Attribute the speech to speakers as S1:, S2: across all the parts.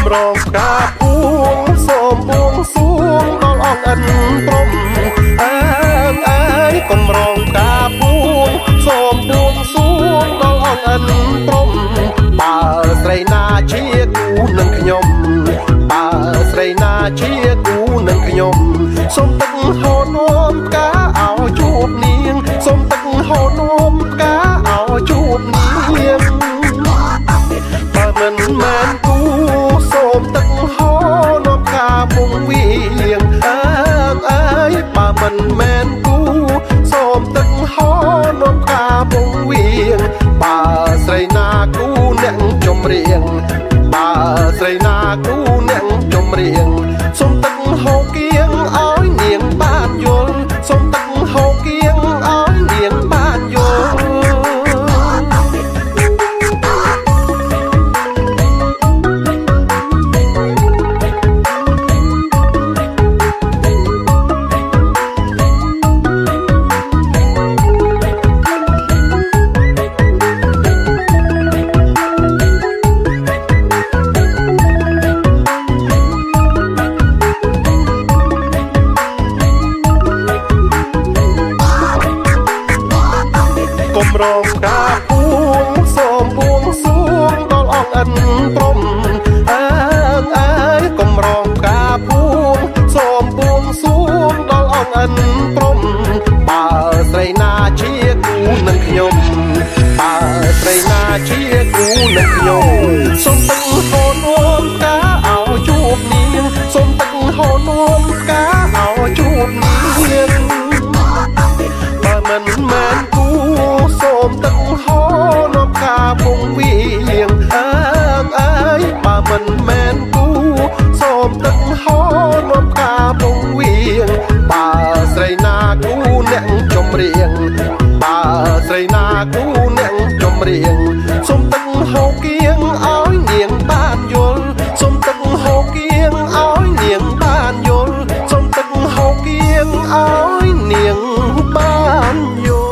S1: รองกาพวงส้มบวงสวงดอกอ่อนอันตรมกมรองกาพวงส้มบวงสวงดอกอ่อนอันตรมป่าใส่นาเชียกูนังขยมป่าใส่นาเชียกูนังขยมส้มตึงหอนมกาเอาจูบเนียงส้มตึงหอนมกาเอาจูบเนียงป่ามันแมนกูส้มตึงหอนมกาพงเวียงป่ามันแมนกูส้มตึงหอนมกาพงเวียงป่าใส่นากูเน่งจมเรียงป่าใส่นากูเน่งจมเรียงส้มตึงหอเกียงอ้อยเนียงบ้านยนส้มตึงหอเกียงอ้อยเนียงบ้านยนรองกาพวงส้มบวงสวงดอกอ่อนอันตรมกมรองกาพวงส้มบวงสวงดอกอ่อนอันตรมป่าใส่นาเชียกูนังขยมป่าใส่นาเชียกูนังขยมส้มตึงหอนมกาเอาจูบเนียงส้มตึงหอนมกาเอาจูบเนียงป่ามันแมนกูส้มตึงหอนมกาพงเวียงป่ามันแมนกูส้มตึงหอนมกาพงเวียงป่าใส่นากูเน่งจมเรียงป่าใส่นากูเน่งจมเรียงส้มตึงหอเกียงอ้อยเนียงบ้านยนส้มตึงหอเกียงอ้อยเนียงบ้านยนส้มตึงหอเกียงอ้อยเนียงบ้านยน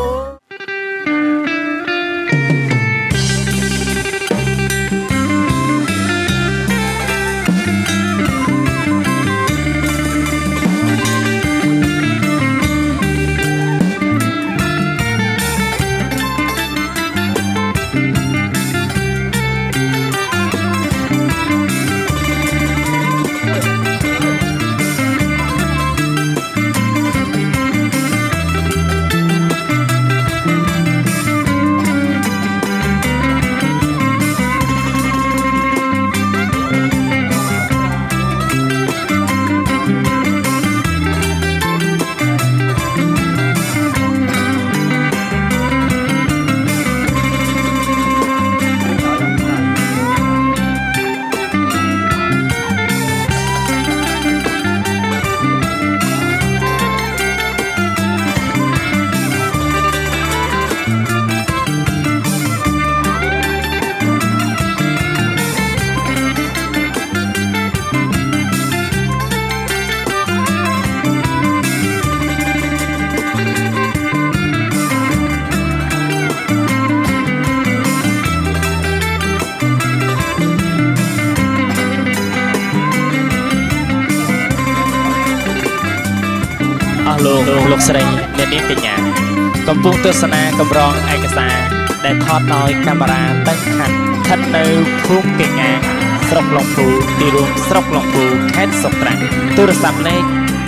S1: លោកស្រីអ្នកនាងកញ្ញាកំពុងទស្សនាកម្រងឯកសារដែលថតដោយកាមេរ៉ាតឹងខាត់ស្ថិតនៅភូមិកញ្ញាស្រុកឡុងពូទីរួមស្រុកឡុងពូខេត្តសុត្រាំងទូរស័ព្ទលេខ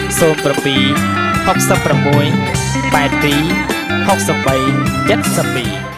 S1: 07 66 82 63 72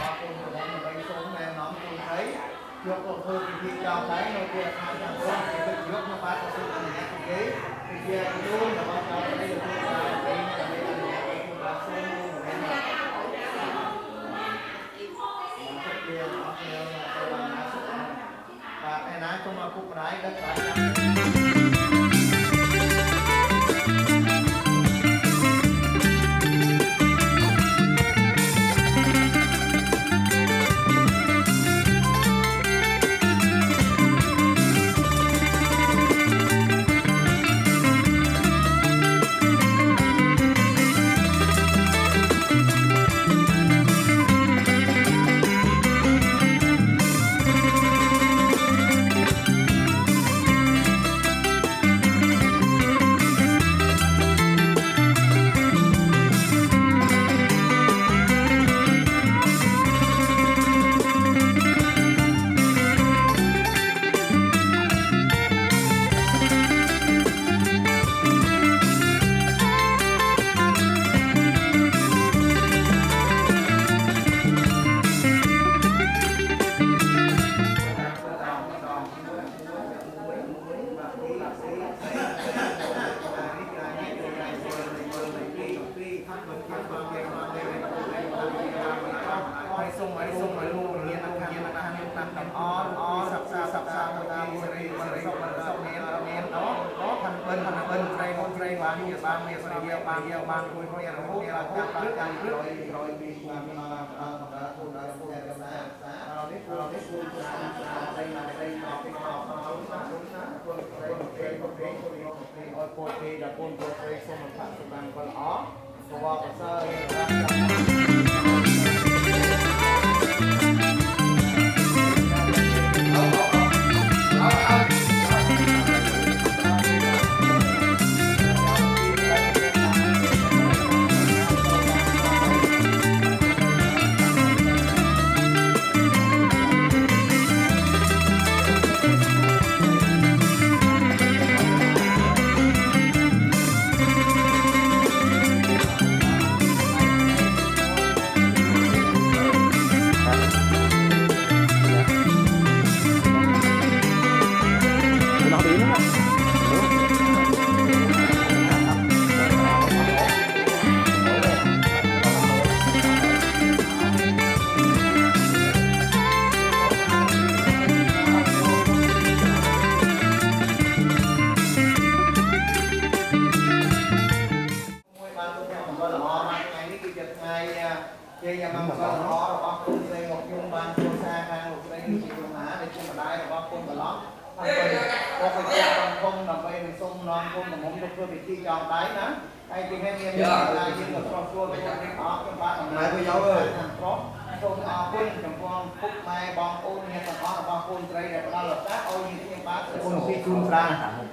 S2: មានស្រីវាបានគួយគួយរហូតដល់ចាប់ដល់100ពីបានដល់គូដល់គូដល់ណានេះគូនេះគូតែណាតែមកពីមកគូព្រៃអត់ពោទេដល់គូព្រៃសូមថាសម្រាប់កលអព្រោះអសើជាយ៉ាងមកសររបស់គុណស្រីមកខ្ញុំបានគ្រួសារខាងលោកស្រីជាមហាដែលជាម្ដាយរបស់គុណកន្លងហើយក៏ទៅជាបងគុំដើម្បីនឹងសូមនាំគុំដំណំទៅធ្វើពិធីចងដៃណាហើយទីនេះមានការយើងក៏ស្រុកស្រួលទៅនេះអស់ខ្ញុំបានអំណាចទៅយកអើយប្រុសសូមអរគុណចំពោះពុកម៉ែបងប្អូនអ្នកទាំងអស់របស់គុណស្រីដែលផ្ដល់ឱកាសឲ្យយើងខ្ញុំបានគុណពីជូនប្រា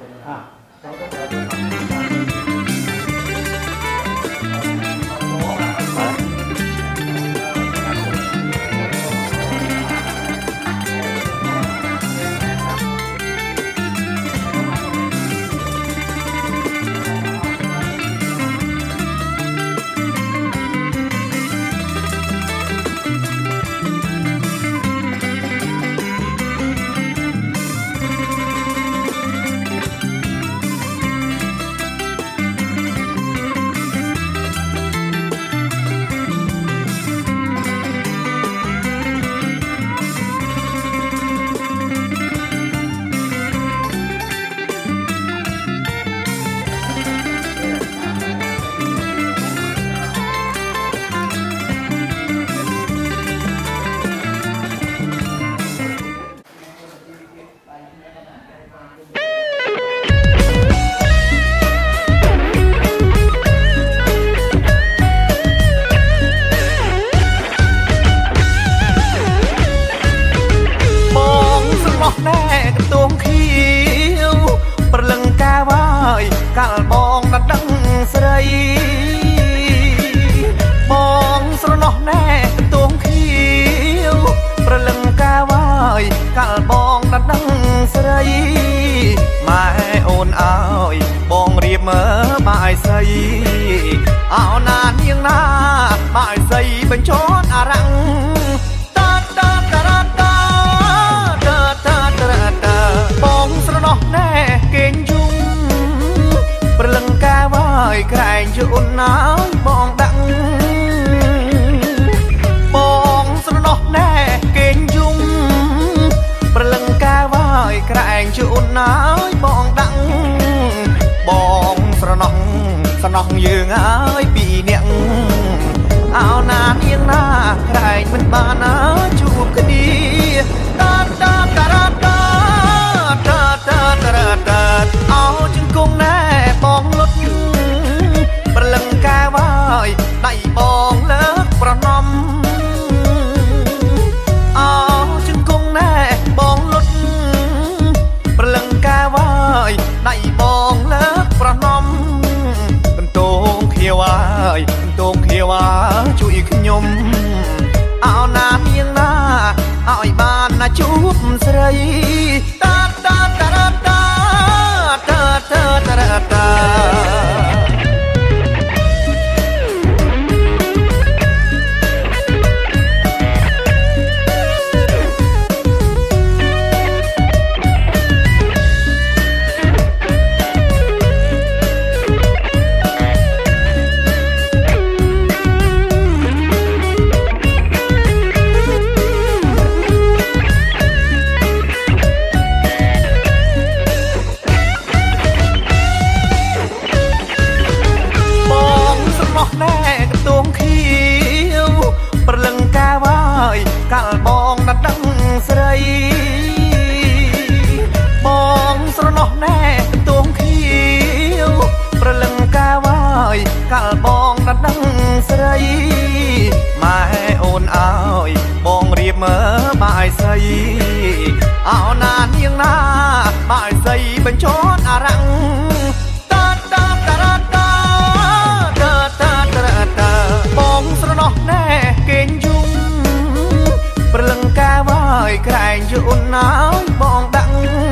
S2: កាលបងដណ្ដឹងស្រីបងស្រណោះណែតួងខៀវប្រលឹងកាវាយកាលបងដណ្ដឹងស្រីម៉ែអូនអើយបងរៀបមើលបាយស្រីអោណានាងណាបាយស្រីបញ្ចន់អារាំងបងស្រណោះណែគេងយំប្រលឹងកាវាយក្រែងជូនណាយបងដាក់បងស្រណោះណែគេងយំប្រលឹងកាវាយក្រែងជូនណាយបងដាក់បងស្រណោះយើងហើយពីអ្នកអោណានាងណាក្រែងមិនបានណាជួបគ្នាអោជង្គង់ណែបងលុតប្រលឹងកាវាយដៃបងលើកប្រណំអោជង្គង់ណែបងលុតប្រលឹងកាវាយដៃបងលើកប្រណំកន្ទងខៀវហើយកន្ទងខៀវជួយខ្ញុំអោណានាងណាឲ្យបានណាជួបស្រី
S3: ម៉ែអូនអើយបងរៀបមើលបាយស្រីអោណានាងណាបាយស្រីបញ្ចត់អារ៉ាំងបងស្រណោះណែគេងយំព្រលឹងកាវាយក្រែងយូនណាយបងដាក់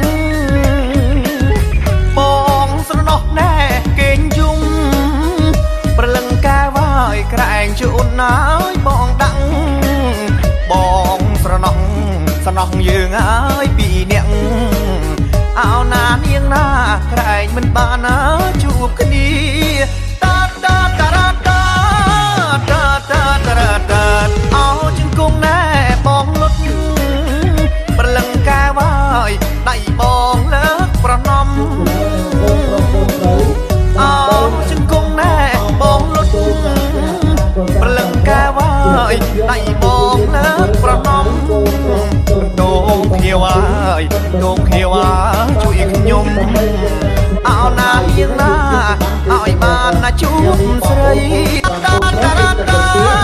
S3: បងស្រណោះណែគេងយំព្រលឹងកាវាយក្រែងយូនណាយបងដាក់បងស្រណោះយើងហើយពីអ្នកអោណានាងណាក្រែងមិនបានណាជួបគ្នាអោជង្គង់ណែបងលុតប្រលឹងកាវាយដៃបងលើកប្រណំអោជង្គង់ណែបងលុតប្រលឹងកាវាយដៃបងលើកប្រណំដងខៀវហើយដងខៀវជួយខ្ញុំអោណានាងណាឲ្យបានណាជួបស្រី
S2: បងប្អូនមានខាង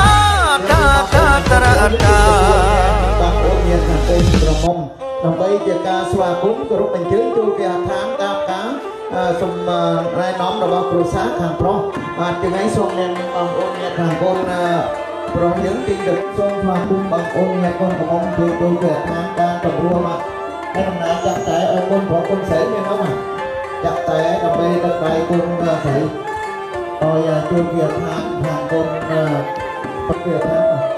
S2: ពេលក្រមុំដើម្បីជាការស្វាគមន៍គោរពអញ្ជើញចូលគេហដ្ឋានតាមការសូមរ៉ែនាំរបស់គ្រួសារខាងប្រុសបាទជាថ្ងៃសូមអ្នកបងប្អូនអ្នកខាងកូនប្រុសយើងទីដឹកសូមស្វាគមន៍បងប្អូនអ្នកកូនក្រមុំចូលគេហដ្ឋានតាមតម្រួលបាទហើយដំណើរចាក់តែឲ្យកូនប្រុសកូនស្រីមានអត់ចាក់តែដើម្បីដឹកដៃកូនស្រីឲ្យចូលគេហដ្ឋានខាងកូនប្រគេថា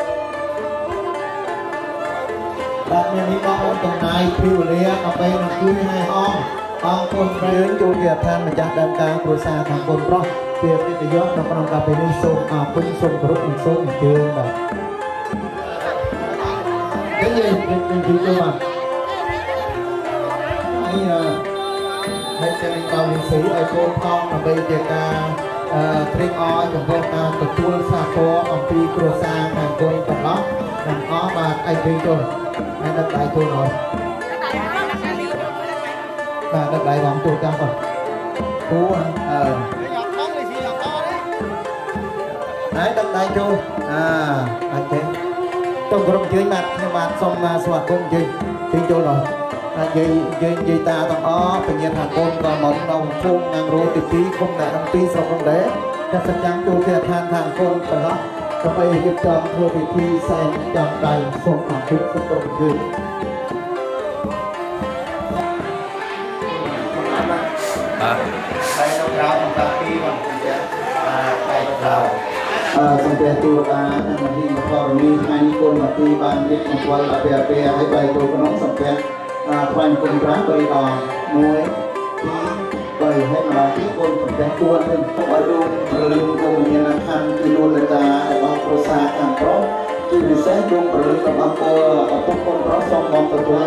S2: បាទមាននេះបងប្អូនចំណាយពីវេលាដើម្បីនឹងជួយឲ្យអង្គកូនប្រុសចូលជាឋានម្ចាស់ដើមការគ្រួសារខាងកូនប្រុសពីកិត្តិយសនៅក្នុងកាលពេលនេះសូមអរគុណសូមគោរពនិងសូមអញ្ជើញបាទយើងជួយបាទហើយជានឹងបងលីស៊ីឲ្យកូនផងដើម្បីជាការត្រេកអរចំពោះការទទួលសារពរអំពីគ្រួសារខាងកូនទាំងអស់ទាំងអស់បាទឯកជនហើយដឹកដៃចូលអស់បាទដឹកដៃបងចូលចាំបងគូហើយដឹកដៃចូលអញ្ចឹងទៅក្រុមជើញបាទខ្ញុំបាទសូមស្វាគមន៍ជើញចូលអស់យើងនិយាយតាទាំងអស់បញ្ញាថាកូនក៏មកក្នុងភូមិងាំងរោទី2គុំតែទាំងពីរស្រុកផងដែរតែសញ្ញាចូលគេឋានខាងកូនប្រឡោះដើម្បីរៀបចំធ្វើពិធីសែនចាំដៃសូមអរគុណសូមគោរពយើងតែនៅក្រៅក្នុងតាពីបងចាតែក្រៅសំពះទូលតានិងមនីធរនីថ្ងៃនេះគុណមកទីបានរៀបមង្គលអភិអភិឲ្យបែរចូលក្នុងសំពះថ្វាយគុណប្រាំ3ដង1 2 3ហើយម្ដងទីគុណសំពះ4វិញឲ្យលោកប្រលឹងគុំមានខណ្ឌគឺនួនលតារបស់គ្រួសារខាងប្រុសជាពិសេសដងប្រលឹងរបស់ឪពុកកូនប្រុសសូមបងទទួល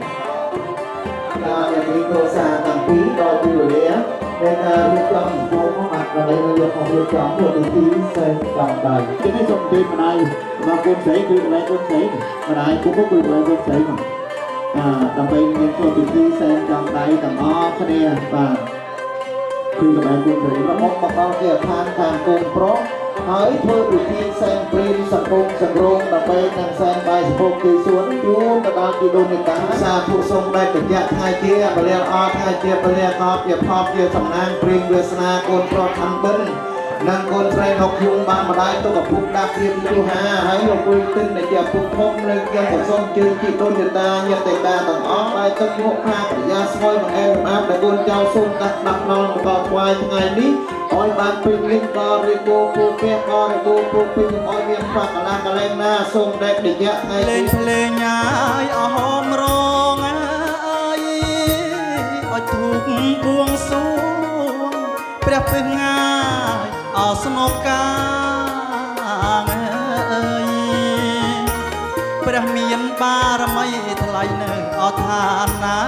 S2: ការយ៉ាងនេះគ្រួសារទាំងពីរដល់ពីវេលាในการរៀបចំវងមកដើម្បីយកមករៀបចំធ្វើពិធីសែនចាំដៃជានេះសូមជម្រាបម្ដាយរបស់កូនស្រីគឺកន្លែងកូនស្រីម្ដាយពុកគឺកន្លែងកូនស្រីមកដើម្បីមានធ្វើពិធីសែនចាំដៃទាំងអស់គ្នាបាទគឺកន្លែងកូនស្រីរបស់មកដល់ជាឋានខាងកូនប្រុសហើយធ្វើពិធីសែនព្រាមសង្គមសង្រោងដើម្បីនឹងសែនបាយសពុកទីសួនជួនទៅដល់ជីដូននេតាសាធុសូមដែលកញ្ញៈថ្ងៃជាបរិយាអត់ថ្ងៃជាបរិយាកោជាផបជាសំណាងព្រាមវាសនាកូនប្រុសខាន់បិណ្ឌនិងកូនស្រីលោកយុងបានម្ដាយទុកឪពុកដាក់ព្រាមទូហាហើយលោកពុយទិនដែលជាឪពុកធំលើកយកប្រសូមជើងជីដូននេតាញាតិតាទាំងអស់បាយទឹកមុខខាបរិយាស្វយមកអែមអាបដែលកូនចៅសូមដាក់ដាក់ដល់មកថ្វាយថ្ងៃនេះឲ្យបានពេញលេខដល់រីកោពូពះក៏រីកោពូពេញឲ្យមានផាកលាកលែងណាសូមដែលនិយាយថ្ងៃនេះលេងឲ្យអស់រងអើយឲ្យធូបបួងសួងព្រះពឹងងាយអស្នប់កាងអើយព្រះមានបារមីថ្លៃនៅអឋានណា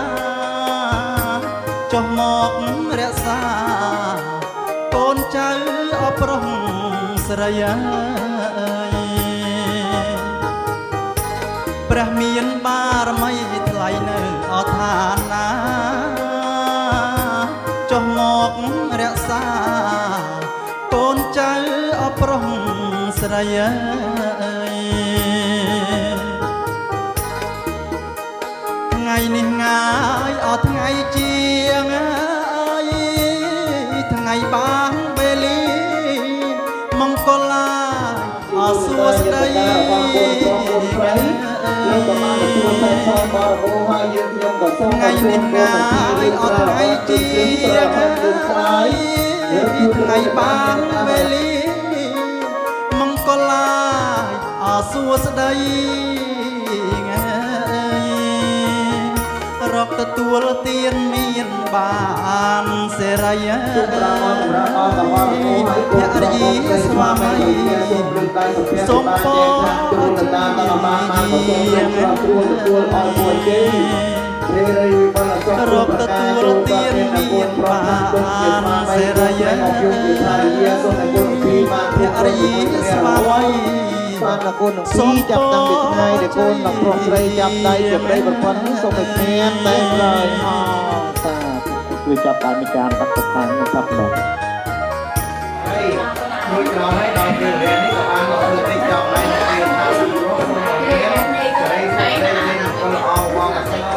S2: ចុះមករក្សាកូនចៅអប្រុសស្រីអើយព្រះមានបារមីថ្លៃនៅអឋានណាចុះមករក្សាកូនចៅអប្រុស
S3: ស្រីអើយថ្ងៃនេះងាយអត់ថ្ងៃជាងអើយថ្ងៃបានវេលាមង្គលឡាអសួស្ដីថ្ងៃនេះងាយអត់ថ្ងៃជាងថ្ងៃបានវេលាមង្គលឡាអសួស្ដីរកទទួលទានមានបានសេរីភរិយាស្វាមីសូមពររកទទួលទានមានបានសេរីភរិយាស្វាមី
S2: បានកូននឹងពីចាប់តាំងពីថ្ងៃដែលកូននឹងប្រុសស្រីចាប់ដៃជាប្តីប្រពន្ធសូមឲ្យស្ងៀមតែឡើយតាជួយចាប់តាមការបាត់ទៅខាងមិនចាប់ដល់ហើយមួយក្រោយឲ្យដល់ពេលរៀននេះក៏បានមកធ្វើទីចប់ហើយរៀនតាមរស់ក្នុងរៀនស្រីស្រីរៀនក៏ល្អបងអត់ទេ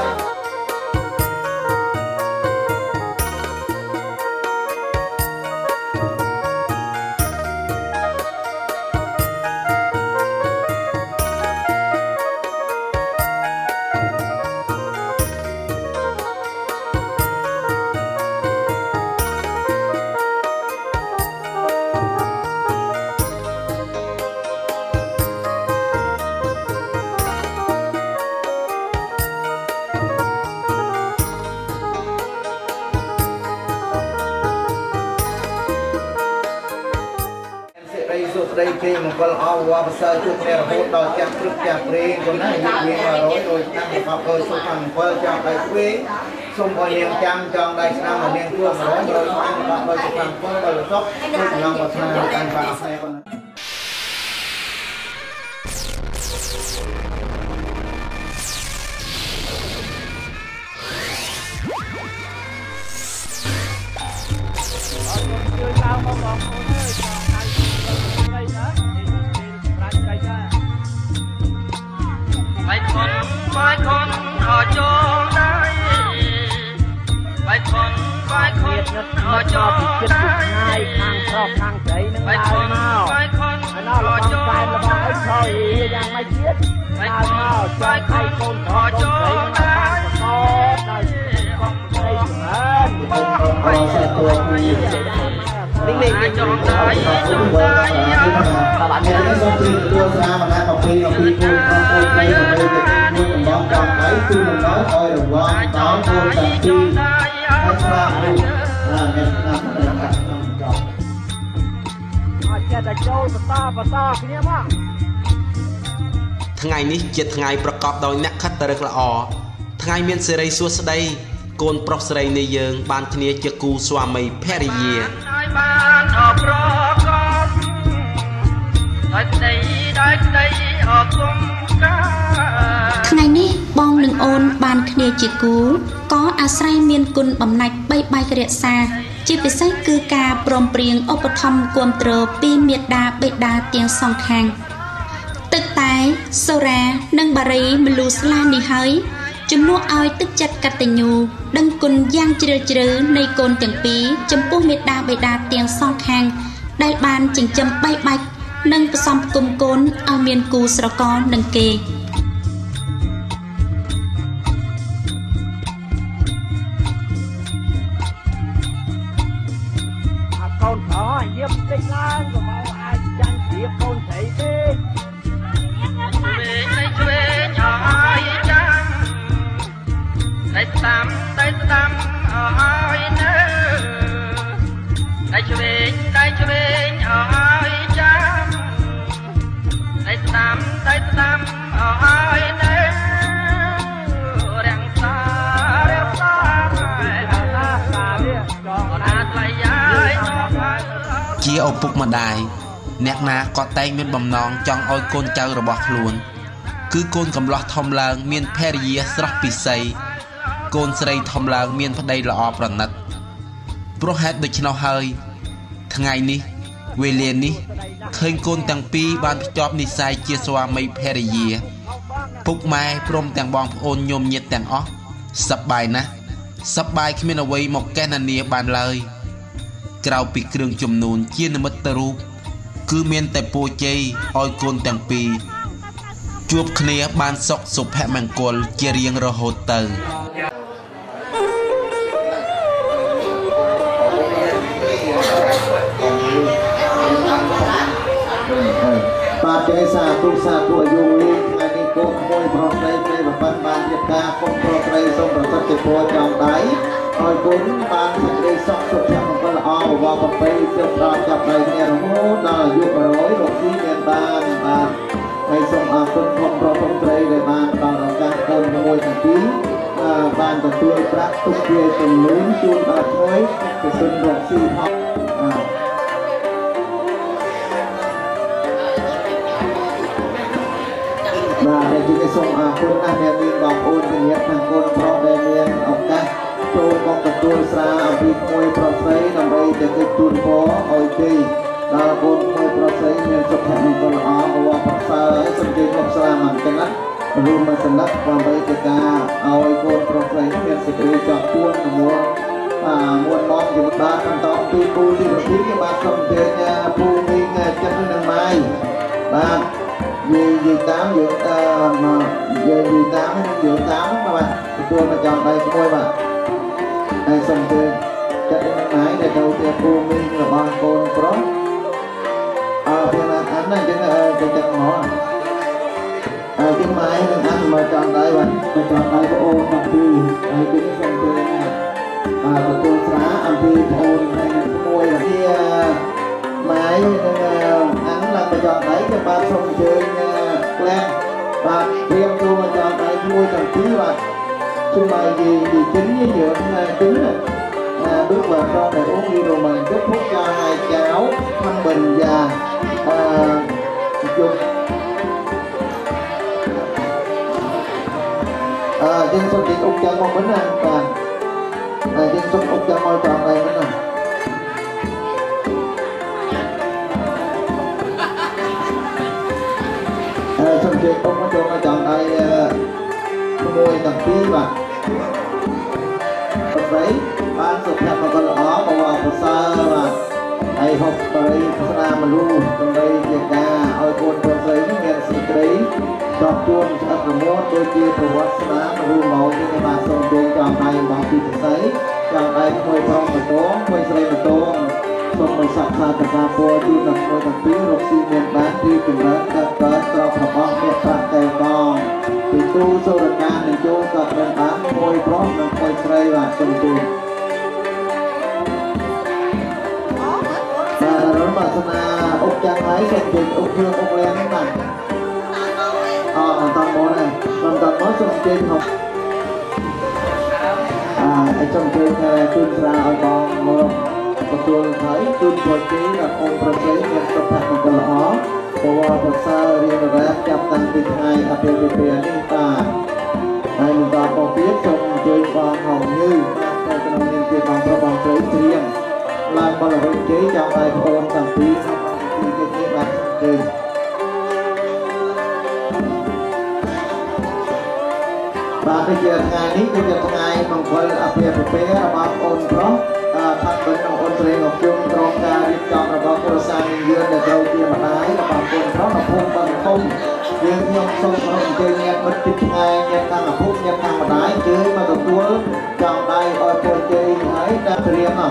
S2: ស្ដីគេមង្គលអវប្រសើរជួបគ្នារហូតដល់ចាស់ព្រឹកចាស់ព្រេងគាត់ណាយុវមាន100ដូចឆ្នាំប្រកបដោយសុខខាង7ចង់ដៃព្រេងសូមឲ្យនាងចាំចង់ដៃឆ្នាំឲ្យនាងជួប100ដោយបានប្រកបដោយសុខខាង7ដោយសុខដូចចំណងប្រាថ្នាកាន់បាក់ផ្សេងគាត់
S3: បាយខុនអចូលដៃបាយខុនអចូលដៃខាងប្រុសខាងស្រីនឹងឡើងមកបាយខុនអចូលដៃថយយ៉ាងមិនជាតិឡើងមកចាយខៃកូនអចូលដៃខោដៃបងស្រីស្មើបាយសេទួយនេះចង់ដៃចង់ដៃ
S2: បាទមានសូមជួយទទួលស្រាមណាកំពីគូកូនស្រីនៅលើទឹកមួយកំបងចង់ដៃគឺមិនដល់ឲ្យរវល់ដល់កូនតាពីហើយស្រាមនេះមានណាស់តែកាត់ក្នុងចប់អត់ចេះតែចូលបន្តគ្នាមក
S4: ថ្ងៃនេះជាថ្ងៃប្រកបដោយអ្នកខិតតរឹកល្អថ្ងៃមានសិរីសួស្ដីកូនប្រុសស្រីនៃយើងបានធានាជាគូស្វាមីភរិយា
S3: បានអបរកំហើយក្តីអបគុំកា
S5: ថ្ងៃនេះបងនិងអូនបានគ្នាជាគូក៏អាស្រ័យមានគុណបំណាច់បីបែករក្សាជាពិសេសគឺការព្រមព្រៀងឧបត្ថម្ភគាំទ្រពីមាតាបិតាទាំងសងខាងទឹកតែសូរ៉ានិងបារីមលូស្លានេះហើយជំនួសឲ្យទឹកចិត្តកតញ្ញូដឹងគុណយ៉ាងជ្រាលជ្រៅនៃកូនទាំងពីរចំពោះមាតាបិតាទាំងសងខាងដែលបានចិញ្ចឹមបីបាច់និងផ្សំផ្គុំកូនឲ្យមានគូស្រករនឹងគេ
S3: កូនប្រុសយាមតិចឡើងក៏មកអាចចាញ់ជាកូនស្រីទេឆ្វេងឲ្យចាំតែតាមឲ្យនៅតែឆ្វេងឲ្យចាំតែតាមឲ្យនៅរាំងសា
S4: ជាឪពុកម្ដាយអ្នកណាក៏តែងមានបំណងចង់ឲ្យកូនចៅរបស់ខ្លួនគឺកូនកំលោះធំឡើងមានភរិយាស្រស់ពិសីកូនស្រីធំឡើងមានប្តីល្អប្រណិតព្រោះហេតុដូច្នោះហើយថ្ងៃនេះវេលានេះឃើញកូនទាំងពីរបានភ្ជាប់និស្ស័យជាស្វាមីភរិយាពុកម៉ែព្រមទាំងបងប្អូនញោមញាតិទាំងអស់សប្បាយណាស់សប្បាយគ្មានអ្វីមកកេះណានាបានឡើយក្រៅពីគ្រឿងជំនូនជានិមិត្តរូបគឺមានតែពរជ័យឲ្យកូនទាំងពីរជួបគ្នាបានសុខសុភមង្គលជារៀងរហូតទៅ
S2: បាទចេសាទុសាទុអាយុវិញថ្ងៃនេះកូនក្មួយប្រុសស្រីនៃប្រពន្ធបានរៀបការកូនប្រុសស្រីសូមប្រសិទ្ធពរចំដៃឲ្យគុណបានសេចក្តីសុខសុភមង្គលល្អបវរប្រពៃសិទ្ធិចាប់ដៃគ្នារហូតដល់អាយុ100រកស៊ីមានបានបាទហើយសូមអរគុណកូនប្រុសស្រីដែលបានដល់ឱកាសកូនមួយទាំងពីរបានទទួលប្រាក់ទុកជាចំនួនជូនដល់ក្មួយទៅសិនរកស៊ីផងបាទដែលជាសូមអរគុណណាស់អ្នកមានបងប្អូនជំនាញខាងកូនប្រុសដែលមានឱកាសចូលមកទទួលស្រាអំពីក្មួយប្រុសស្រីដើម្បីទៅគិតជូនពរឲ្យទេដល់កូនក្មួយប្រុសស្រីមានសុខភាពមង្គលល្អបវរប្រសើរហើយសូមជើញមកស្រាមិនទាំងណារួមមកសន្លឹកដើម្បីទៅការឲ្យកូនប្រុសស្រីមានសេចក្តីជាប់ជួននឹងមួនមកជាបាទបន្តពីពូទីប្រទីគេបាទសូមអញ្ជើញពូមីងចិត្តនឹងម៉ៃបាទនិយាយតាមយើងតាមបាទទទួលមកចំដៃក្មួយបាទហើយសូមអញ្ជើញចិត្តនឹងម៉ៃដែលទៅជាពូមីងរបស់កូនប្រុសពីណាអានណាចឹងទៅចិត្តមកជាម៉ៃនឹងអានមកចំដៃបាទមកចំដៃប្អូនទាំងពីរហើយគឺសូមអញ្ជើញទទួលស្រាអំពីប្អូននិងក្មួយជាម៉ៃនឹងអានឡើងមកចំដៃគេបាទសូមអញ្ជើញក្លែងបាទព្រៀបចូលមកចំដៃមួយទាំងពីរបាទជួយមកនិយាយchính với dượng chính bước vào trong để uống đi rồi mình kết thúc cho hai cháu Thanh Bình và Dung dân số điện úc chân mong bánh ăn và dân số úc chân môi tròn này bánh ăn xong chuyện úc nó cho nó chọn đây môi tầng phí và giấy ban sụp hẹp và còn ó và vào hồ sơ và thầy học tới ra mà luôn trong đây việc ca ôi côn trong giấy nghe sự đấy chọn chuông sẽ có một đôi chia của vật đá mà luôn màu cho các bạn xong chuông chọn tay bằng phí giấy chọn tay môi phong và tố môi giấy và tố xong môi sạp xa cả ra phố chú nằm môi thằng phí rộng xì miền bán đi cùng lớn các cớ cho học bóng miệt phạm kèo con thì tu sâu đặc ca thì chú gặp đơn bán môi bóng và môi giấy và xong chuông bà sân úc trang ấy xong chuyện úc hương úc len đúng không tầm mô này tầm mô xong chuyện học trong chuyện tuyên ra ở bọn mô và tôi thấy tuyên hồi ký là ônប្រជ័យមានសុភមង្គលល្អបវរប្រសើររៀនរ៉ាបចាប់តាំងពីថ្ងៃអាពាហ៍ពិពាហ៍នេះបាទហើយនឹងដល់បងទៀតសូមអញ្ជើញបងហៅញឺតែក្នុងនាមជាបងប្រុសបងស្រីត្រៀមឡើងបលរំជ័យចាំឲ្យប្អូនទាំងពីរក្នុងពីនេះបាទគឺបាទជាថ្ងៃនេះគឺជាថ្ងៃមង្គលអាពាហ៍ពិពាហ៍របស់អូនប្រុសថាបិណ្ឌអូនស្រីរបស់ខ្ញុំក្រុមការរៀបចំរបស់គ្រួសារនាងយឿនដែលត្រូវជាម្ដាយរបស់កូនប្រុសនៅភូមិបឹងធំយើងខ្ញុំសូមក្រុមអញ្ជើញញាតិមិត្តជិតឆ្ងាយញាតិខាងឪពុកញាតិខាងម្ដាយអញ្ជើញមកទទួលចំដៃឲ្យពរជ័យហើយដាក់ត្រៀម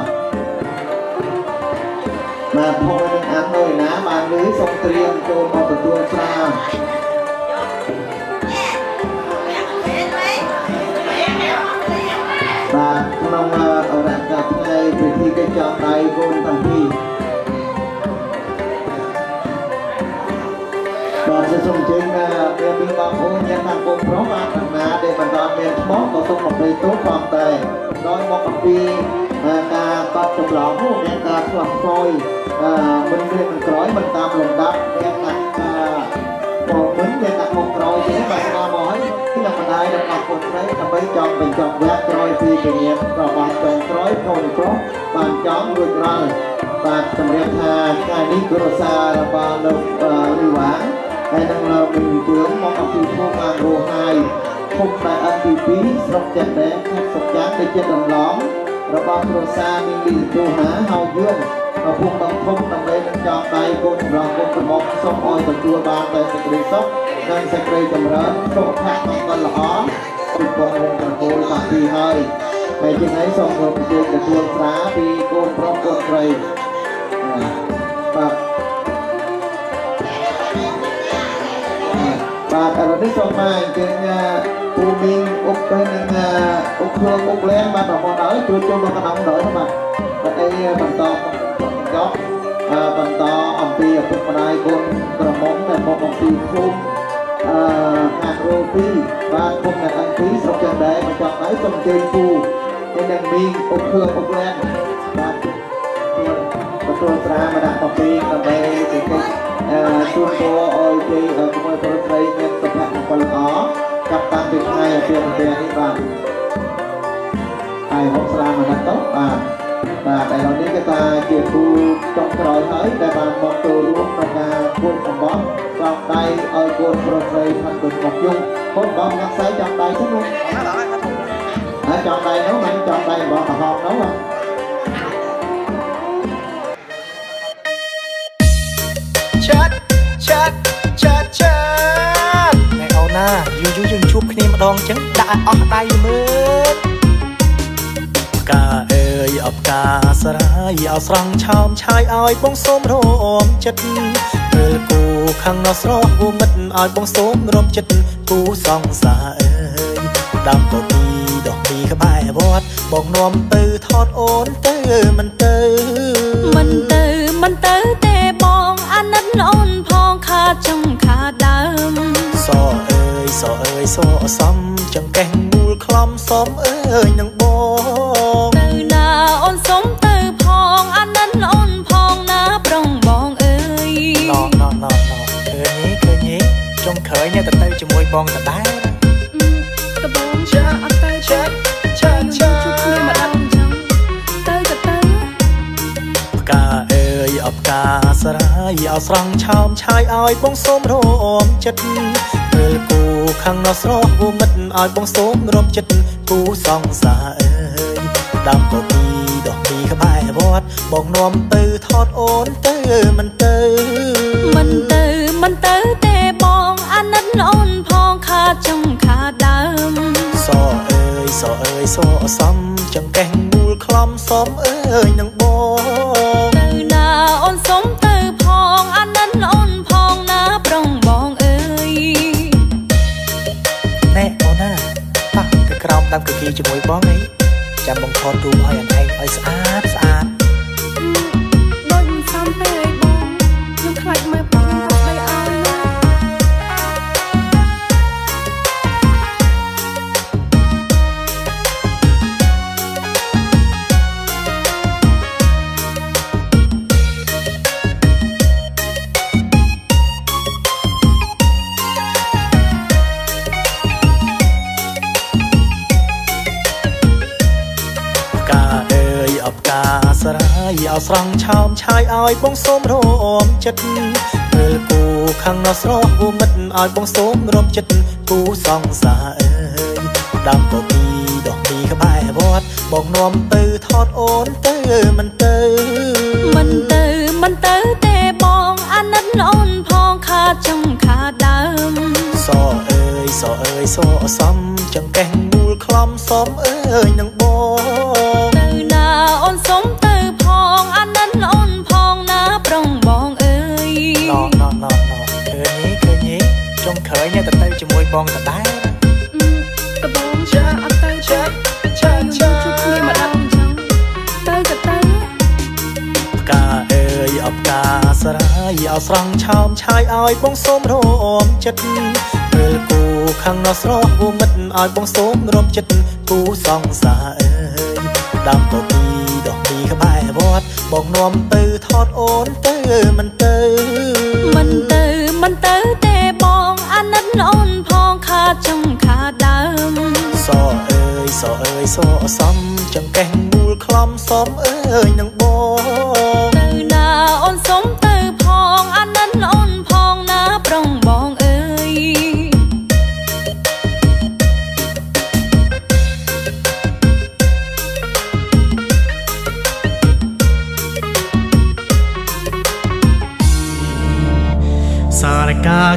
S2: បាទភូមិនឹងអាននៅណាបានលឺសូមត្រៀមចូលមកទទួលស្រាបាទក្នុងឱកាសថ្ងៃពិធីកិច្ចចំដៃកូនទាំងពីរបាទសូមអញ្ជើញមានបងប្អូនញាតិខាងកូនប្រុសបាទដំណើរដែលបន្តមានឈ្មោះក៏សូមមកទៅទូផងដែរដោយមកអំពីការកត់ចម្លងនោះមានការឆ្លោះឆ្លយមិនរៀនមិនក្រោយមិនតាមលំដាប់មានបងមិនមានដាក់មកក្រោយទេបាទស្ដាប់មកហើយខ្ញុំបណ្ដាយដល់កូនស្រីដើម្បីចង់បញ្ចប់វគ្គក្រោយពីជំនាញរបស់ចុងក្រោយកូនប្រុសបានចង់រួចរាល់បាទសម្រាប់ថាថ្ងៃនេះគ្រួសាររបស់លោកលីវ៉ាហើយនឹងលោកមីងជឿនមកអំពីភូមិអានរស់ហើយភូមិដែលអត់ទី2ស្រុកចិនដែរខេត្តសុខចាន់ដែលជាដំឡងរបស់គ្រួសារមីងលីទូហាហៅយឿនមកភូមិដងធំដើម្បីនឹងចងដៃកូនចម្រុះកូនប្រមុខសូមឲ្យទទួលបានតែសេចក្តីសុខនិងសេចក្តីចម្រើនសុខភាពមង្គលល្អពីបងរងប្រគល់បាក់ពីហើយហើយជាថ្ងៃសូមគោរពជូនទទួលស្រាពីកូនប្រុសកូនស្រីបាទបាទឥឡូវនេះសូមមកអញ្ជើញពូមីងអុកទៅនឹងអុកខ្លួនអុកលែងបាទប្រព័ន្ធដល់ជួយចូលមកកណ្ដោងដល់បាទបាទអីបន្តចប់បន្តអំពីឪពុកម្ដាយកូនក្រមុំដែលមកអំពីភូមិអាក្រូ2បាទភូមិអ្នកអង្គពីស្រុកចិនដែរមកចប់ហើយសូមអញ្ជើញពូហើយនឹងមីងអុកខ្លួនអុកលែងបាទទទួលស្រាមកដាក់កាពីដើម្បីជូនពរឲ្យគេជាមួយប្រុសស្រីមានសុខភាពមង្គលល្អចាប់តាំងពីថ្ងៃអាពាហ៍ពិពាហ៍នេះបាទហើយហូបស្រាមកដាក់ទៅបាទឥឡូវនេះគេថាជាគូចុងក្រោយហើយដែលបានមកចូលរួមក្នុងការគួតអំបោះចងដៃឲ្យកូនប្រុសស្រីផាត់ដូចមកយំកូនបងងាក់ស្អីចងដៃទៅនោះហើយចងដៃនោះមិនចងដៃរបស់កំហុសនោះ
S3: ណែអូនណាយូរយើងជួបគ្នាម្ដងចឹងដាក់អស់ដៃមើលផ្កាអើយអបកាស្រាយអស្រង់ឆោមឆាយឲ្យបងសូមរំចិត្តពេលគូខាងនោះស្រស់វមិត្តឲ្យបងសូមរំចិត្តគូសង្សារអើយដាំកូពីដកពីក្បែរវត្តបងនាំទៅថតអូនទៅមិនទៅទេបងអាណិតអូនផងខាចុងខាដើមសអើយសសំចង្កេះមូលខ្លំសំអើយនឹងបងទៅណាអូនសុំទៅផងអាណិតអូនផងណាប្រុងបងអើយណឃើញទេចុងក្រោយនេះទៅជាមួយបងតដែរតបងចាអត់ទៅចាជួបគ្នាម្ដងចឹងទៅផ្កាអើយអបកាស្រាយអស្រង់ឆោមឆាយឲ្យបងសូមរំចិត្តពេលគូខាងនោះស្រស់វមិត្តឲ្យបងសូមរំចិត្តគូសង្សារអើយដាំកូពីដកពីក្បែរវត្តបងនាំទៅថតអូនទៅមិនទៅទេបងអាណិតអូនផងខាចុងខាដើមសអើយសំចង្កេះមូលខ្លំសំអើយនឹងបងទៅណាអូនសុំទៅផងអាណិតអូនផងណាប្រុងបងអើយណែអូនណាប៉ះទៅក្រោមតាមគីជាមួយបងអីចាំបងថតរូបឲ្យអញឯងឲ្យស្អាតដូចមិនសមទេអីបងខ្ញុំខ្លាចមើលបងទៅឲ្យស្រាយអស្រង់ឆោមឆាយឲ្យបងសូមរំចិត្តពេលគូខាងនោះស្រស់វមិត្តឲ្យបងសូមរំចិត្តគូសង្សារអើយដាំកូពីដកពីក្បែរវត្តបងនាំទៅថតអូនទៅមិនទៅទេបងអាណិតអូនផងខាចុងខាដើមសអើយសំចង្កេះមូលខ្លំសំអើយនឹងបងទៅណាអូនសុំទៅផងអាណិតអូនផងណាប្រុងបងអើយណឃើញទេចុងក្រោយនេះទៅជាមួយបងតដែរតបងចាអត់ទៅចាជួបគ្នាម្ដងចឹងទៅផ្កាអើយអបកាស្រាយអស្រង់ឆោមឆាយឲ្យបងសូមរំចិត្តពេលគូខាងនោះស្រស់វមិត្តឲ្យបងសូមរំចិត្តគូសង្សារអើយដាំកូពីដកពីក្បែរវត្តបងនាំទៅថតអូនទៅមិនទៅទេបងអាណិតអូនផងខាចុងខាដើមសអើយសំចង្កេះមូលខ្លំសំអើយនឹងបង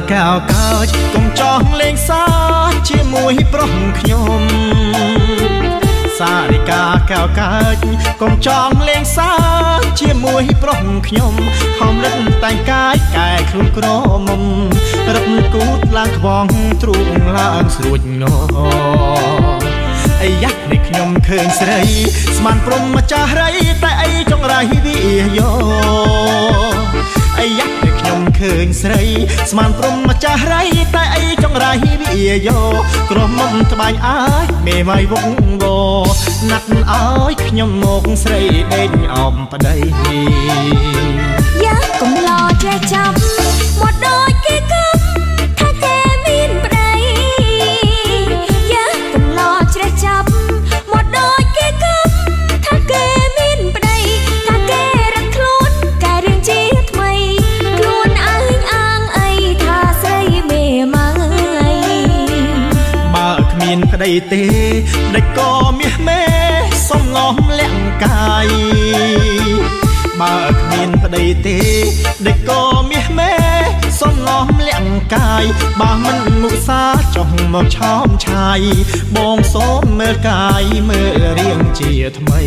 S3: កែវកើចកុំចោះលេងសាជាមួយប្រុសខ្ញុំសារិកាកែវកើចកុំចោះលេងសាជាមួយប្រុសខ្ញុំហំលិតតែងកាយកែខ្លួនក្រមុំរឹកគូតឡើងខ្វងទ្រូងឡើងស្រួចងអាយ៉ាស់នេះខ្ញុំឃើញស្រីស្មានព្រំម្ចាស់រីតែអីចង់រៃវាយោអាយ៉ាស់នេះខ្ញុំឃើញស្រីស្មានព្រំម្ចាស់រីតែអីចង់រៃវាយោក្រមុំត្បាញអាយមេម៉ៃវងវណាត់ឲ្យខ្ញុំមកស្រីដេញអមប្តី
S6: យ៉ាកុំឡចេះចាប់មកដូចគេគំថាគេមានប្តីយ៉ាកុំឡជ្រះចាប់មកដូចគេគំថាគេមានប្តីថាគេរឹងខ្លួនកែរៀងជាថ្មីខ្លួនឯងអាងអីថាស្រីមេម៉ាយ
S3: បើគ្មានប្តីទេដេចក៏មាសមេសុំងំលាក់កាយបើគ្មានប្តីទេដេចក៏មាសមេសុំងំលាក់កាយបើមិនមុខសាចង់មកឆោមឆាយបងសូមមើលកាយមើលរៀងជាថ្មី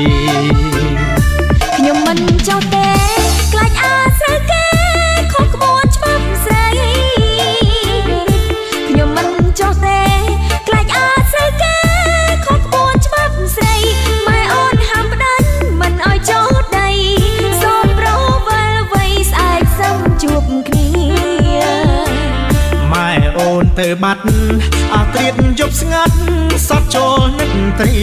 S6: ខ្ញុំមិនចោទទេខ្លាចអាស្រូវគេខុសក្បួនច្បាប់ស្រីខ្ញុំមិនចោទទេខ្លាចអាស្រូវគេខុសក្បួនច្បាប់ស្រីម៉ែអូនហាមផ្ដាច់មិនអោយចោទដីសូមប្រវល់វ័យស្អែកសឹមជួបគ្នា
S3: ម៉ែអូនទៅបាត់អាត្រៀតយប់ស្ងាត់សត់ចូលនិតត្រី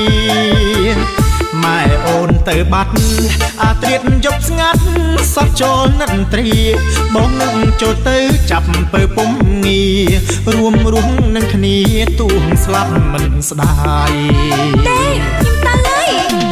S3: ម៉ែអូនទៅបាត់អាត្រៀតយប់ស្ងាត់សត់ចូលនិតត្រីបងនឹងចូលទៅចាប់ពើពុំងាររួមរស់នឹងគ្នាទួងស្លាប់មិនស្ដាយ
S6: ទេខ្ញុំទៅហើយ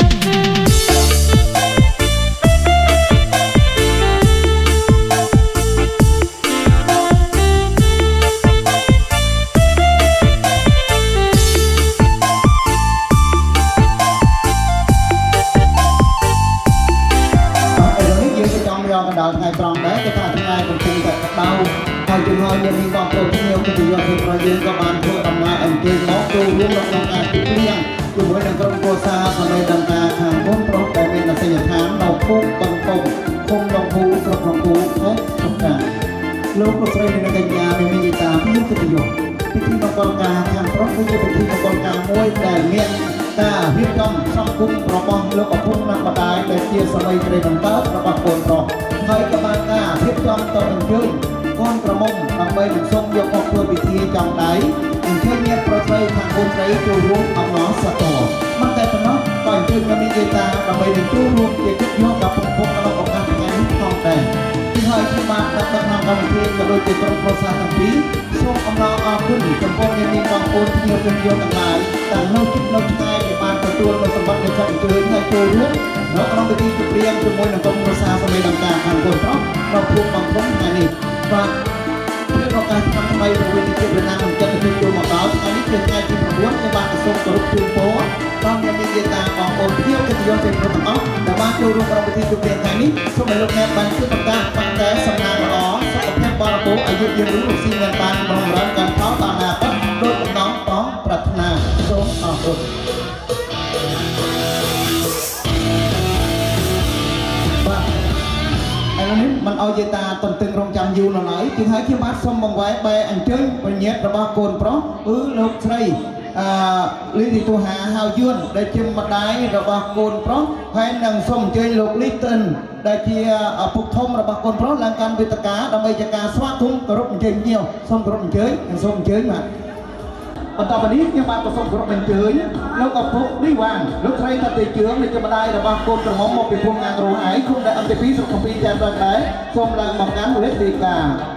S2: ដល់ថ្ងៃត្រង់ដែរគេថាថ្ងៃកំពុងតែក្តៅហើយជំនួយមានបងប្អូនខ្ញុំគឺយកទៅប្រយើងក៏បានធ្វើដំណើរអញ្ជើញមកចូលរួមក្នុងការពិភាក្សាជាមួយនឹងក្រុមគ្រួសារសម្រាប់ដំណើរខាងមុនប្រុសដែលមានអាសយដ្ឋាននៅភូមិបឹងតុងឃុំដងភូស្រុកក្នុងភូខេត្តសង្កាលោកលោកស្រីនិងកញ្ញាមាននិយាយតាមពីកិត្តិយសពិធីមង្គលការខាងប្រុសគឺជាពិធីមង្គលការមួយដែលមានការរៀបចំសង្គមរបស់លោកឪពុកនិងម្ដាយដែលជាសមីត្រីបន្តរបស់កូនប្រុសហើយក៏បានការរៀបចំទៅអញ្ជើញកូនក្រមុំដើម្បីនឹងសូមយកមកធ្វើពិធីចំដៃអញ្ជើញញាតិប្រុសស្រីខាងកូនស្រីចូលរួមអំណរសាទរមិនតែប៉ុណ្ណោះក៏អញ្ជើញមានយាយតាដើម្បីនឹងចូលរួមជាកិច្ចយកដល់ពុកក្នុងឱកាសថ្ងៃនេះផងដែរពីហើយខ្ញុំបានដឹកនាំកម្មវិធីក៏ដូចជាក្រុមគ្រួសារទាំងពីរសូមអំណរអគុណចំពោះញាតិបងប្អូនភ្ញៀវជនយកទាំងឡាយទាំងនៅជិតនៅឆ្ងាយដែលបានទទួលនូវសម្បត្តិនៃការអញ្ជើញឲ្យចូលរួមនៅក្នុងពិធីជម្រាបជាមួយនឹងក្រុមគ្រួសារសម្លេងដំណើរខាងកូនប្រុសនៅភូមិបឹងតុងថ្ងៃនេះបាទពេលឱកាសថ្មីរវាងជាប្រណាំងនឹងចិត្តទៅចូលមកដល់ថ្ងៃនេះគឺថ្ងៃទី9ខ្ញុំបានសូមគោរពជូនពរដល់ញាតិយាយតាបងប្អូនភ្ញៀវកិត្តិយសទាំងប្រទាំងអស់ដែលបានចូលរួមក្នុងពិធីជម្រាបថ្ងៃនេះសូមឲ្យលោកអ្នកបានជួបប្រកាសបានតែសំណាងល្អសុខភាពបរិបូរណ៍អាយុយឺនយូរលោកស៊ីមានបានបំរើការថោកបានណាស់ដោយបំណងបងប្រាថ្នាសូមអរគុណមិនអោយយាយតាតន្ទឹងរង់ចាំយូរនៅឡើយជាហើយខ្ញុំបាទសូមបង្វែរបែអញ្ជើញបញ្ញាតរបស់កូនប្រុសគឺលោកស្រីលីទីទូហាហៅយួនដែលជាម្ដាយរបស់កូនប្រុសហើយនឹងសូមអញ្ជើញលោកលីតិនដែលជាពុកធំរបស់កូនប្រុសឡើងកាន់វេទិកាដើម្បីជាការស្វាគមន៍គោរពអញ្ជើញញៀវសូមគោរពអញ្ជើញនិងសូមអញ្ជើញបាទបន្តមកនេះខ្ញុំបាទក៏សូមគោរពអញ្ជើញលោកឪពុកនេះវ៉ាងលោកស្រីតាទេជឿងដែលជាម្ដាយរបស់កូនក្រមុំមកពីភូមិងាងរោហឯងគុំដែលអំពី2ស្រុកកំពីចាំដែរសូមឡើងមកកាន់វេទិកា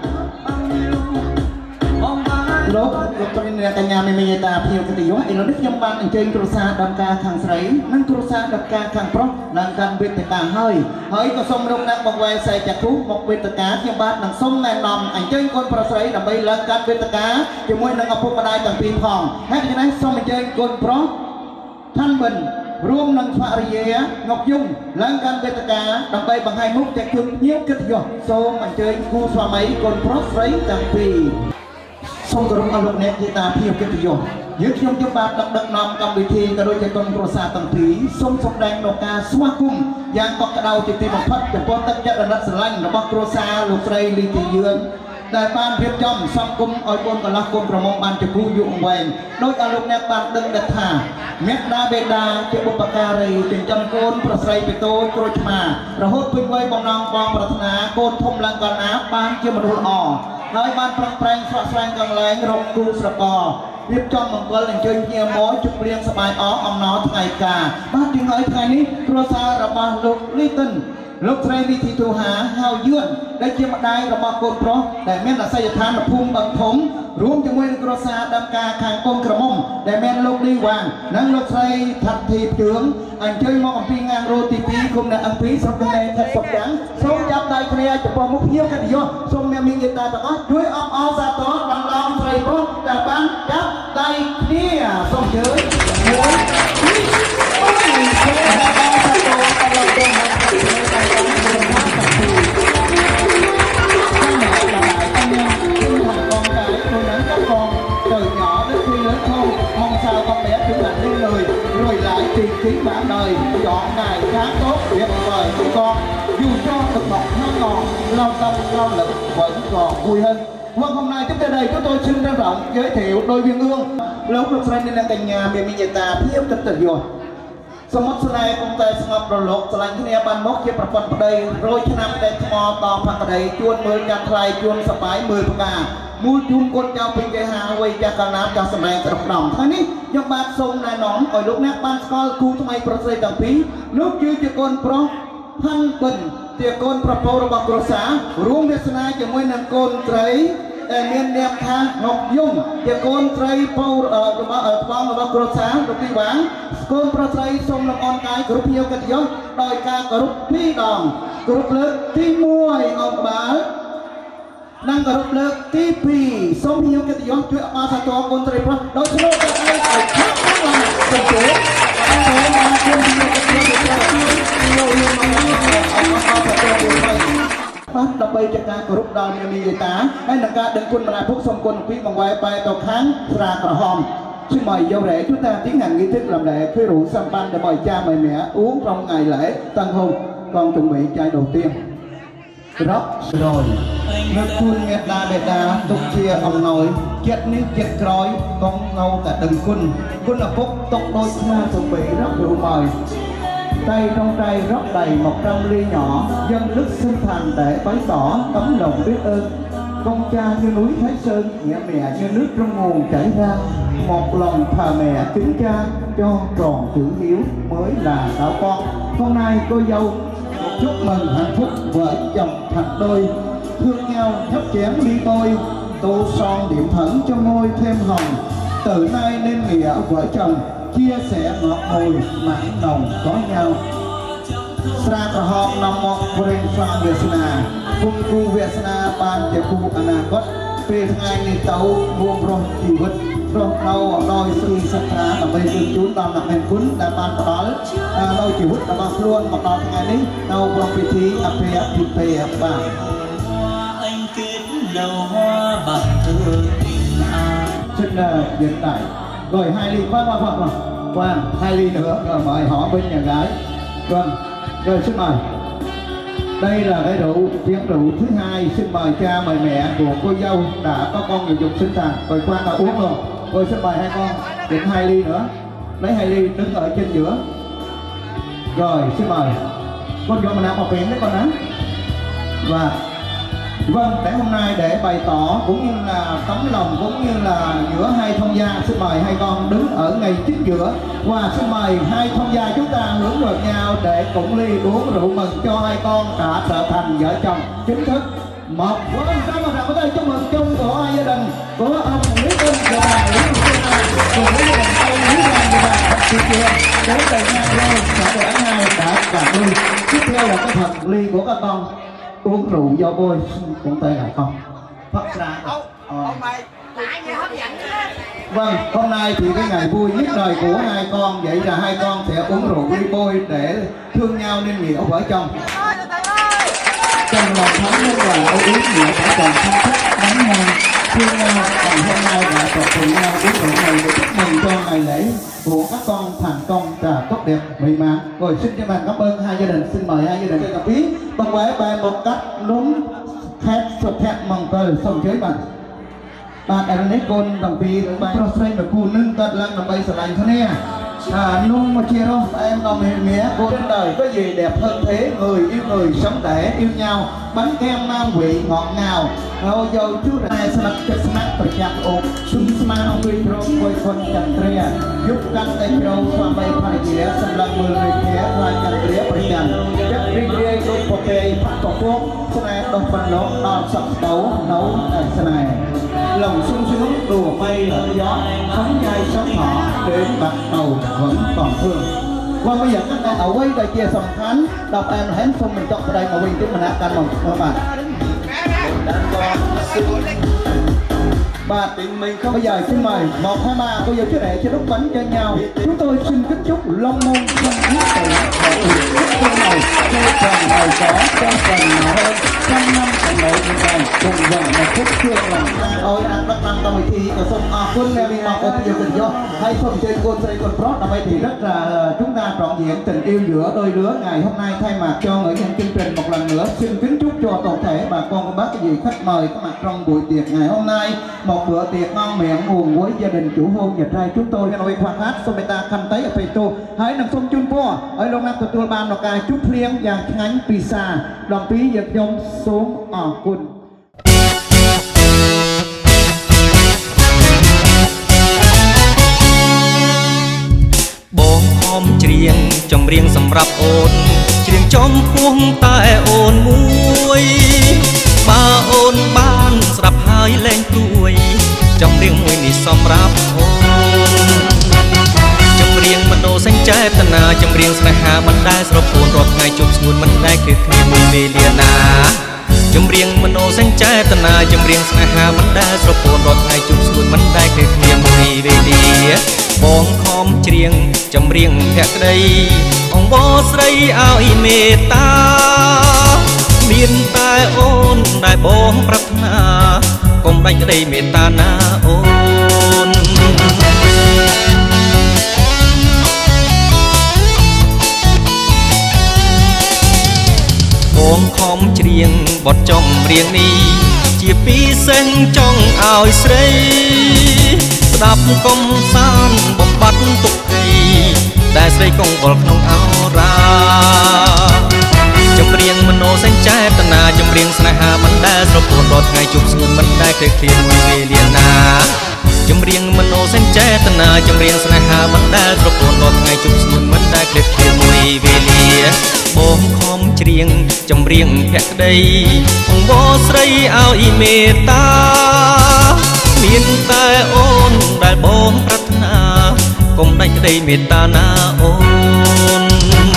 S2: លោកប្រិយអ្នកកញ្ញាមានមេត្តាភ្ញៀវកិត្តិយសឥឡូវនេះខ្ញុំបានអញ្ជើញគ្រួសារដំការខាងស្រីនិងគ្រួសារដំការខាងប្រុសឡើងកាន់វេទិកាហើយក៏សូមរំលឹកបង្វែរខ្សែចាក់គូមកវេទិកាខ្ញុំបាទនឹងសូមណែនាំអញ្ជើញកូនប្រុសស្រីដើម្បីឡើងកាន់វេទិកាជាមួយនឹងឪពុកម្ដាយទាំងពីរផងហើយដូច្នេះសូមអញ្ជើញកូនប្រុសท่านบินร่วมนังภริยะงกยุ่งล้างการเบตกาดังใบบังไฮมุกแต่คุณเนี้ยกิจยศโซมันเจอกูสวามัยคนพรสไร้ต่างปีทรงกระรุ่งอารมณ์เนติตาเพียบกิจยศยึดยงจุบาดักดักนำกรรมวิธีกระโดยใจกรมโรซาต่างปีทรงแสดงโลกาสวากุมยางตอกกระดาวจิตติบังคับจะป้อนตั้งยัดระดับสลังระบบโรซาลูกไรลีติเยือนแต่บ้านเพียบจอมสังคมอ้อยบนกระลักคนประมงบ้านจะกู้อยู่องเวงโดยอารมณ์แนบบ้านดึงเด็ดขาเม็ดนาเบดาจะบุปการีจึงจำโกนประไสไปโตโจรมาระหดพึ่งไว้บองนองบองปรารถนาโกนทมลังกานาบ้านเกี่ยวมาดูอ่อน้อยบ้านปรังแปลงสวะแสงกังแรงรบกูสระกอเรียบจอมมังกรหลังเจอเงียม้อยจุกเรียงสบายอ้ออมน้อไงกาบ้านจึงไอ้ไงนี้ครัวซาระบาลุกลิตันลูกไตรวิธีตัวหาเฮายื่นได้เกี่ยมได้ระบาดโกนเพราะแต่แม่นละไสยทานภูมิบังถมรวมจังเวรกรสาดำกาขางกงกระมงแต่แม่นลูกดีวางนั่งลูกไตรทัดทีเจืองอันเจยมองปีงานโรตีปีคุมในอังปีสมในทัดปกยังทรงจับได้เคลียจะปอมุกเหี้ยวกันยอทรงแม่มีเงินตาตะก้อด้วยอ้อมอ้อซาโต้บังลองไตรโกแต่บ้านจับได้เคลียทรงเจยโอ้ยโอ้ยเจ้าบ้านซาโต้กำลังเดินทางไปtiếng bản đời chọn ngày tháng tốt tuyệt vời của con dù cho thực mộc nó còn lao tâm lao lực vẫn còn vui hơn. Vâng, hôm nay chúng ta đây chúng tôi xin trân trọng giới thiệu đôi viên ương lúc lúc này nên là cành nhà miền miền ta thiếu chất tự doสมมติสนายกรุงเทพสงบประหลกสลายที่นี่บ้านมกเกี่ยวกับประเดี๋ยวโรยชนะแต่มอตอพักประเดี๋ยวชวนมือจันทรายชวนสบายมือปากกามูจุนคนเจ้าเป็นใจหาไว้จากการน้ำจากสมัยกระดองทั้งนี้ยกบาดทรงนายหนอมอ่อยลูกนักบ้านสกอลคูทำไมประเสริฐต่างปีลูกยืนจะกลเพราะพันเป็นเตียกลประโประบักรสารวมเดชนาจะมวยนันกลไตรแต่เมียนเนียมทางนกยุ่งเตียกลไตรเป่าระบักรสาดอกตีหวังกลประไตรทรงลำออนกายกรุบเพียวกันยศโดยการกรุบพี่ดองกรุบเลือกที่มวยออกบาลนั่งกรุบเลือกที่ปีสมเพียวกันยศช่วยมาสะตัวกลไตรพระโดยเฉพาะการไอ้ข้าวทั้งวันเป็นเจ๊เอามาเชื่อมโยงกันเยอะบ้านต่อไปจากการกรุบดาวมีตาให้นักการดึงคุณมาพวกสมกุลปีบางไว้ไปต่อครั้งสระกระหอมxin mời dâu rể chúng ta tiến hành nghi thức làm lễ khơi rượu xăm ban để mời cha mời mẹ uống trong ngày lễ tân hôn. Con chuẩn bị chai đầu tiên rót rồi nước chun nghe đa bề đa tục chia ông nội chết nước chết cõi con ngâu cả từng quân là phúc tục đôi na chuẩn bị rót rượu mời tay trong tay rót đầy 100 ly nhỏ dân đức sinh thành để bày tỏ tấm lòng biết ơn con cha như núi Thái Sơn nghĩa mẹ như nước trong nguồn chảy ra một lòng thờ mẹ kính cha cho tròn chữ hiếu mới là đạo con. Hôm nay cô dâu chúc mừng hạnh phúc vợ chồng thành đôi thương nhau nhấp chén ly tôi tô son điểm thẫn cho môi thêm hồng từ nay nên nghĩa vợ chồng chia sẻ ngọt ngùi mặn nồng có nhau. Sraกระหอบนำมองเพลงฟังเวสนาคุณครูเวสนาปานจะครูอนาคตเปลี่ยนไงในเตาบวงรองชีวิตรองเราโดยสื่อศรัทธาแต่ไปดึงจุดตามหลักแห่งคุณแต่ปานปอนเราชีวิตแต่บางล้วนมาตอนไงนี้เราลงพิธีอภิพิเภกบ้างxin hiện tại rồi 2 ly khoan 2 ly nữa rồi mời họ bên nhà gái. Vâng, rồi xin mời. Đây là cái rượu chén rượu thứ hai xin mời cha mời mẹ của cô dâu đã có con người dục sinh thành rồi khoan là uống rồi. Rồi xin mời hai con định 2 ly nữa, lấy 2 ly đứng ở trên giữa. Rồi xin mời con vô mà nằm một miệng đấy con đó. Và vâng, để hôm nay để bày tỏ cũng như là tấm lòng cũng như là giữa hai thông gia xin mời hai con đứng ở ngay chính giữa và xin mời hai thông gia chúng ta hướng vào nhau để cùng ly uống rượu mừng cho hai con đã trở thành vợ chồng chính thức. Một vâng, sao mà rằng có thể chúc mừng chung của hai gia đình của ông Lý Tinh và bà Lý Tinh cùng với gia đình ông Lý Tinh và bà Thị Trường đến từ hai lô xã Đảng 2 đã cạn ly. Tiếp theo là cái thật ly của các con uống rượu do bôi cũng tên là con phát ra
S3: ông mày lại nghe hấp dẫn á
S2: Vâng, hôm nay thì cái ngày vui nhất đời của hai con, vậy là hai con sẽ uống rượu đi bôi để thương nhau nên nghĩa vợ chồng. Trong lòng thắm nên là âu yếm nghĩa vợ chồng thân thiết đánh nhau, thương nhau. Còn hôm nay đã tập cùng nhau uống rượu này để chúc mừng cho ngày lễ của các con thành công và tốt đẹp mỹ mãn. Rồi xin chân thành cảm ơn hai gia đình, xin mời hai gia đình chơi cà phí bằng quái bài một cách đúng thét xuất thét mong cờ xong chơi bạn. Bạn em lấy con đồng bì bạn pro xoay và cù nâng tật lăng đồng bay sờ lạnh thế nè. Nung mà chia đâu em đồng mía cô trên đời có gì đẹp hơn thế, người yêu người sống để yêu nhau, bánh kem mang vị ngọt ngào. Hầu dầu chú này sẽ lập chất snack và chạm ốp chúng smile quy rong quay con chặt tre giúp cắt tay râu xoa bay phải dĩa xâm lăng mưa người kia ra chặt tre bởi dàn chất riêng riêng đôi bột bề phát cỏ phốt xe này đọc bằng lỗ đòn sọc đấu nấu xe này lòng sung sướng đùa bay ở gió sống dài sống họ đến bắt đầu vẫn còn phương. Và bây giờ các bạn ở quay đây kia sòng khánh đọc em hén xong mình chọn vào đây mà mình tiếp mình hát căn mong các bạn. Bạn mình không bây giờ xin mời 1, 2, 3 cô giáo chú rể cho đúc bánh cho nhau. Chúng tôi xin kính chúc long môn thân huyết tử và ước chúc này cho phần ngày có cho phần nhỏ hơn trăm năm thành lợi như vậy cùng vợ một phút thương lòng ta ôi ăn đất năng tâm thì ở sông quân leo đi mọc ở nhiều tình do hay sông trên quân xây quân prot là vậy thì rất là chúng ta trọn vẹn tình yêu giữa đôi lứa. Ngày hôm nay thay mặt cho người nhân chương trình một lần nữa xin kính chúc cho toàn thể bà con cô bác cái gì khách mời có mặt trong buổi tiệc ngày hôm nay một bữa tiệc ngon miệng nguồn với gia đình chủ hôn nhà trai chúng tôi. Cái nồi khoan hát xong người ta khăn tay ở phía tô hãy nằm sông chun po ở lâu năm của tôi ban nó cài chút liêng vàng ngánh pizza đoàn phí giật dông xuống ở quân.
S3: Bông hom chiêng trong riêng sầm rạp ôn chiêng trong cuông tai ôn muối ba ôn ban sạp hai lên tuổi trong riêng mùi nị sầm rạp ôn trong riêngมันโดสังใจตนาtrong riêngสนาหามันได้สระปูนรถไงจุกสมุนมันได้คือคลีมุนเวเลียนาtrong riêngมันโดสังใจตนาtrong riêngสนาหามันได้สระปูนรถไงจุกสมุนมันได้คือคลีมุนเวเลียបងខំច្រៀងចម្រៀងភក្តីអង្វរស្រីឲ្យមេត្តាមានតែអូនដែលបងប្រាថ្នាកុំដាច់ក្តីមេត្តាណាអូនបងខំច្រៀងបទចម្រៀងនេះជាពិសេសចង់ឲ្យស្រីស្ដាប់កុំសានបំបត្តិទុក្ខដែលស្រីកង្វល់ក្នុងអរាចម្រៀងមโนសញ្ចេតនាចម្រៀងស្នេហាមិនដែលស្រពោនរត់ថ្ងៃជប់ស្ងួនមិនដែលគ្រាឃ្លានមួយវេលាណាចម្រៀងមโนសញ្ចេតនាចម្រៀងស្នេហាមិនដែលស្រពោនរត់ថ្ងៃជប់ស្ងួនមិនដែលគ្រាឃ្លានមួយវេលាបងខំច្រៀងចម្រៀងភក្តីអង្វរស្រីឲ្យមេត្តាមានតែអូនដែលបងប្រាថ្នាកុំដាច់ក្តីមេត្តាណាអូន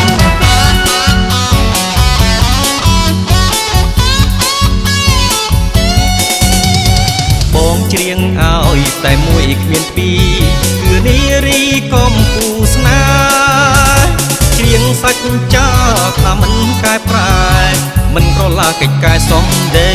S3: បងច្រៀងឲ្យតែមួយគ្មានពីរគឺនារីកំពូស្នេហ៍ច្រៀងសាច់ចាថាមិនកែប្រែមិនក្រឡាកិច្ចកែសំដី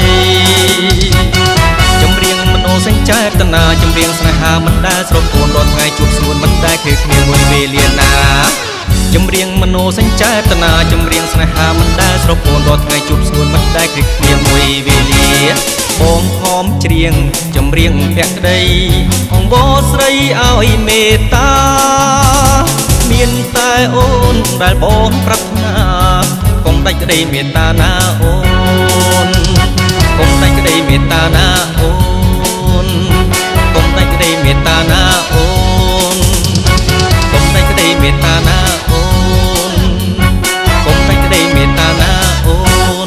S3: ចម្រៀងមโนសញ្ចេតនាចម្រៀងស្នេហាមិនដែលស្រពោនរត់ថ្ងៃជួបស្ងួនមិនដែលគ្រាគ្នាមួយវេលាណាចម្រៀងមโนសញ្ចេតនាចម្រៀងស្នេហាមិនដែលស្រពោនរត់ថ្ងៃជួបស្ងួនមិនដែលគ្រាគ្នាមួយវេលាបងខំច្រៀងចម្រៀងភក្តីអង្វរស្រីឲ្យមេត្តាមានតែអូនដែលបងប្រាថ្នាកុំដាច់ក្តីមេត្តាណាអូនកុំដាច់ក្តីមេត្តាណាអូនកុំដាច់ក្តីមេត្តាណាអូនកុំដាច់ក្តីមេត្តាណាអូនកុំដាច់ក្តីមេត្តាណាអូន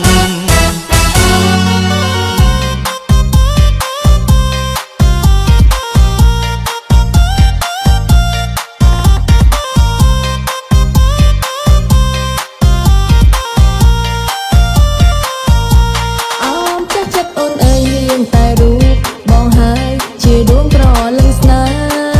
S6: តែរូបបងហើយជាដួងក្រលឹងស្នេហ៍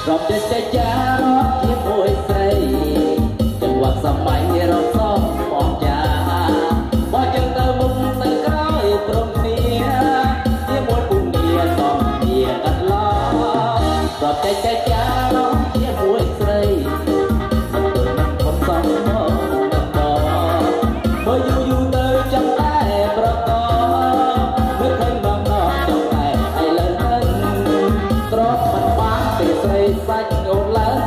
S7: រាប់ចេះចេះចារាប់ជាមួយស្រីចង្វាក់សម័យរាប់សំបោះចាបើចឹងទៅមុខទៅក្រោយព្រមគ្នាជាមួយពុំងារសំគ្នាកាត់ឡោរាប់ចេះចេះចារាប់ជាមួយស្រីមិនទៅនឹងខំសំមកនឹងបបើយូរយូរទៅចាំតែប្រកបមើលឃើញបងណោចាំតែឥឡូវហ្នឹងទ្រពមិនបានទេស្រីសាច់អូនឡើង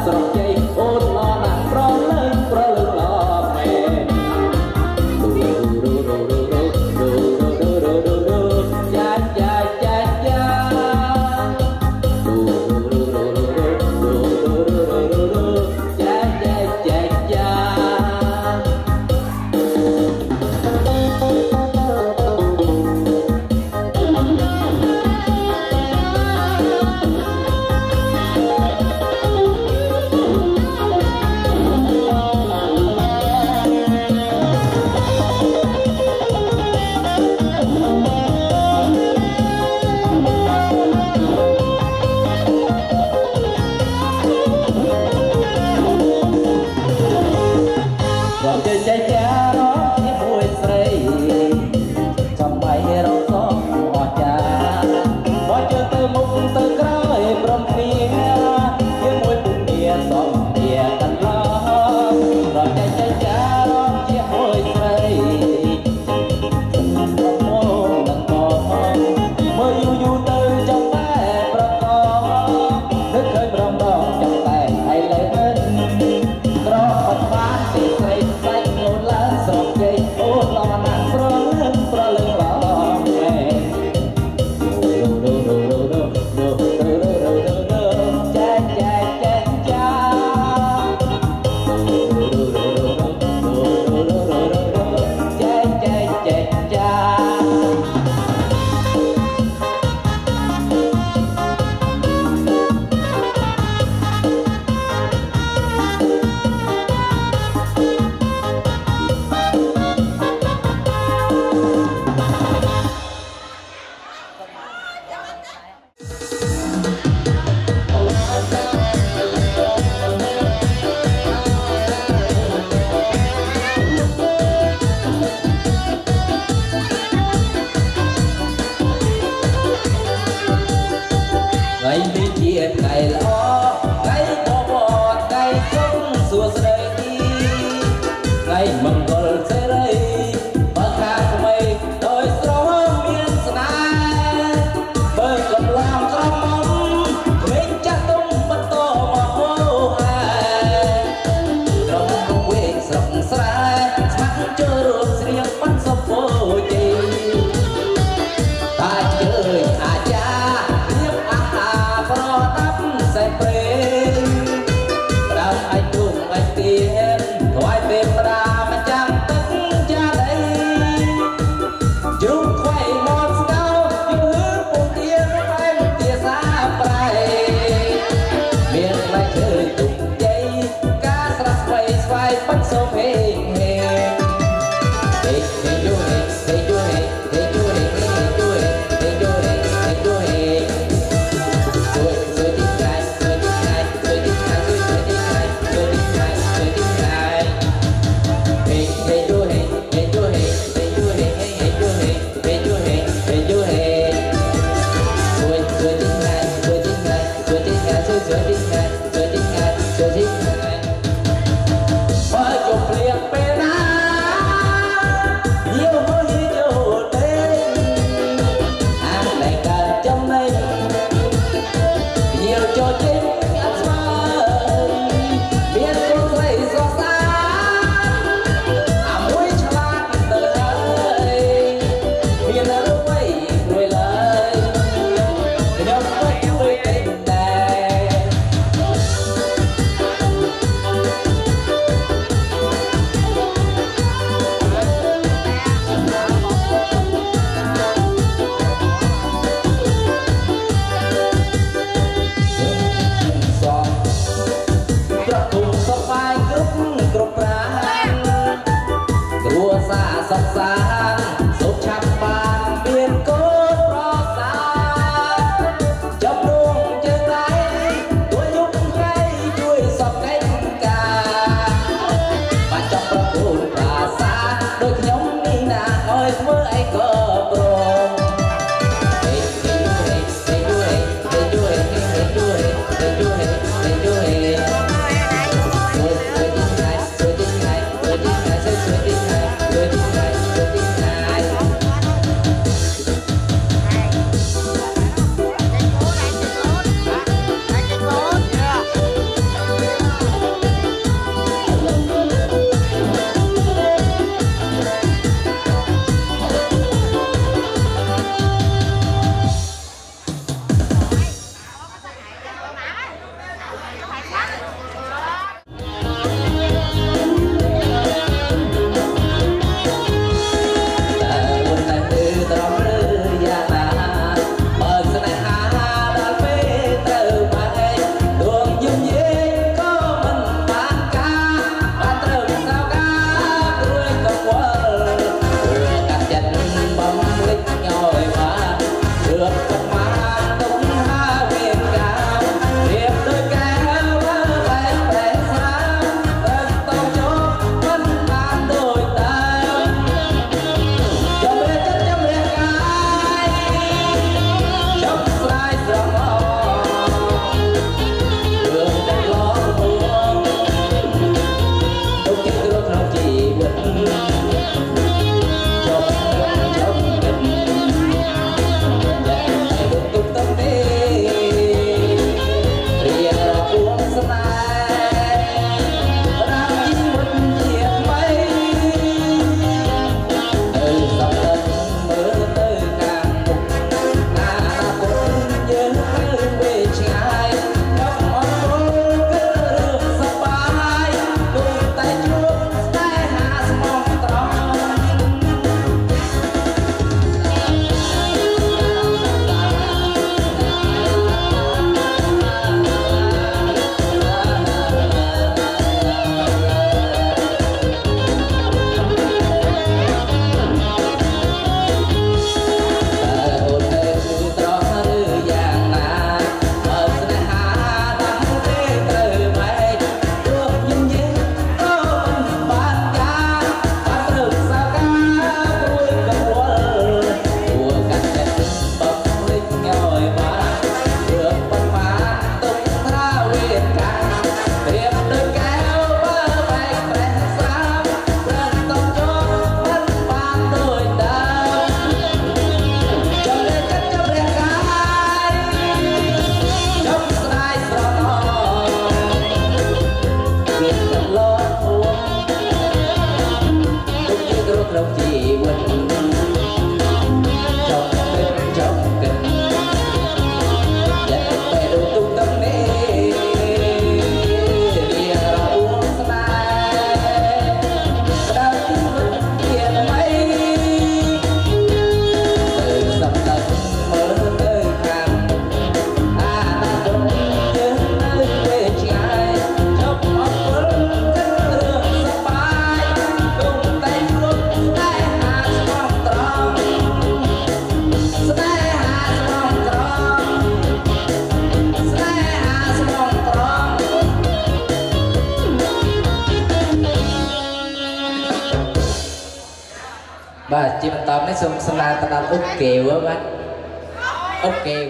S7: បាទជាបន្តនេះសូមស្នើទៅដល់អុកកេវបាទអុកកេវ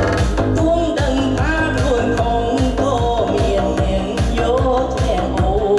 S8: Hãy subscribe cho kênh Ghiền Mì Gõ để không bỏ lỡ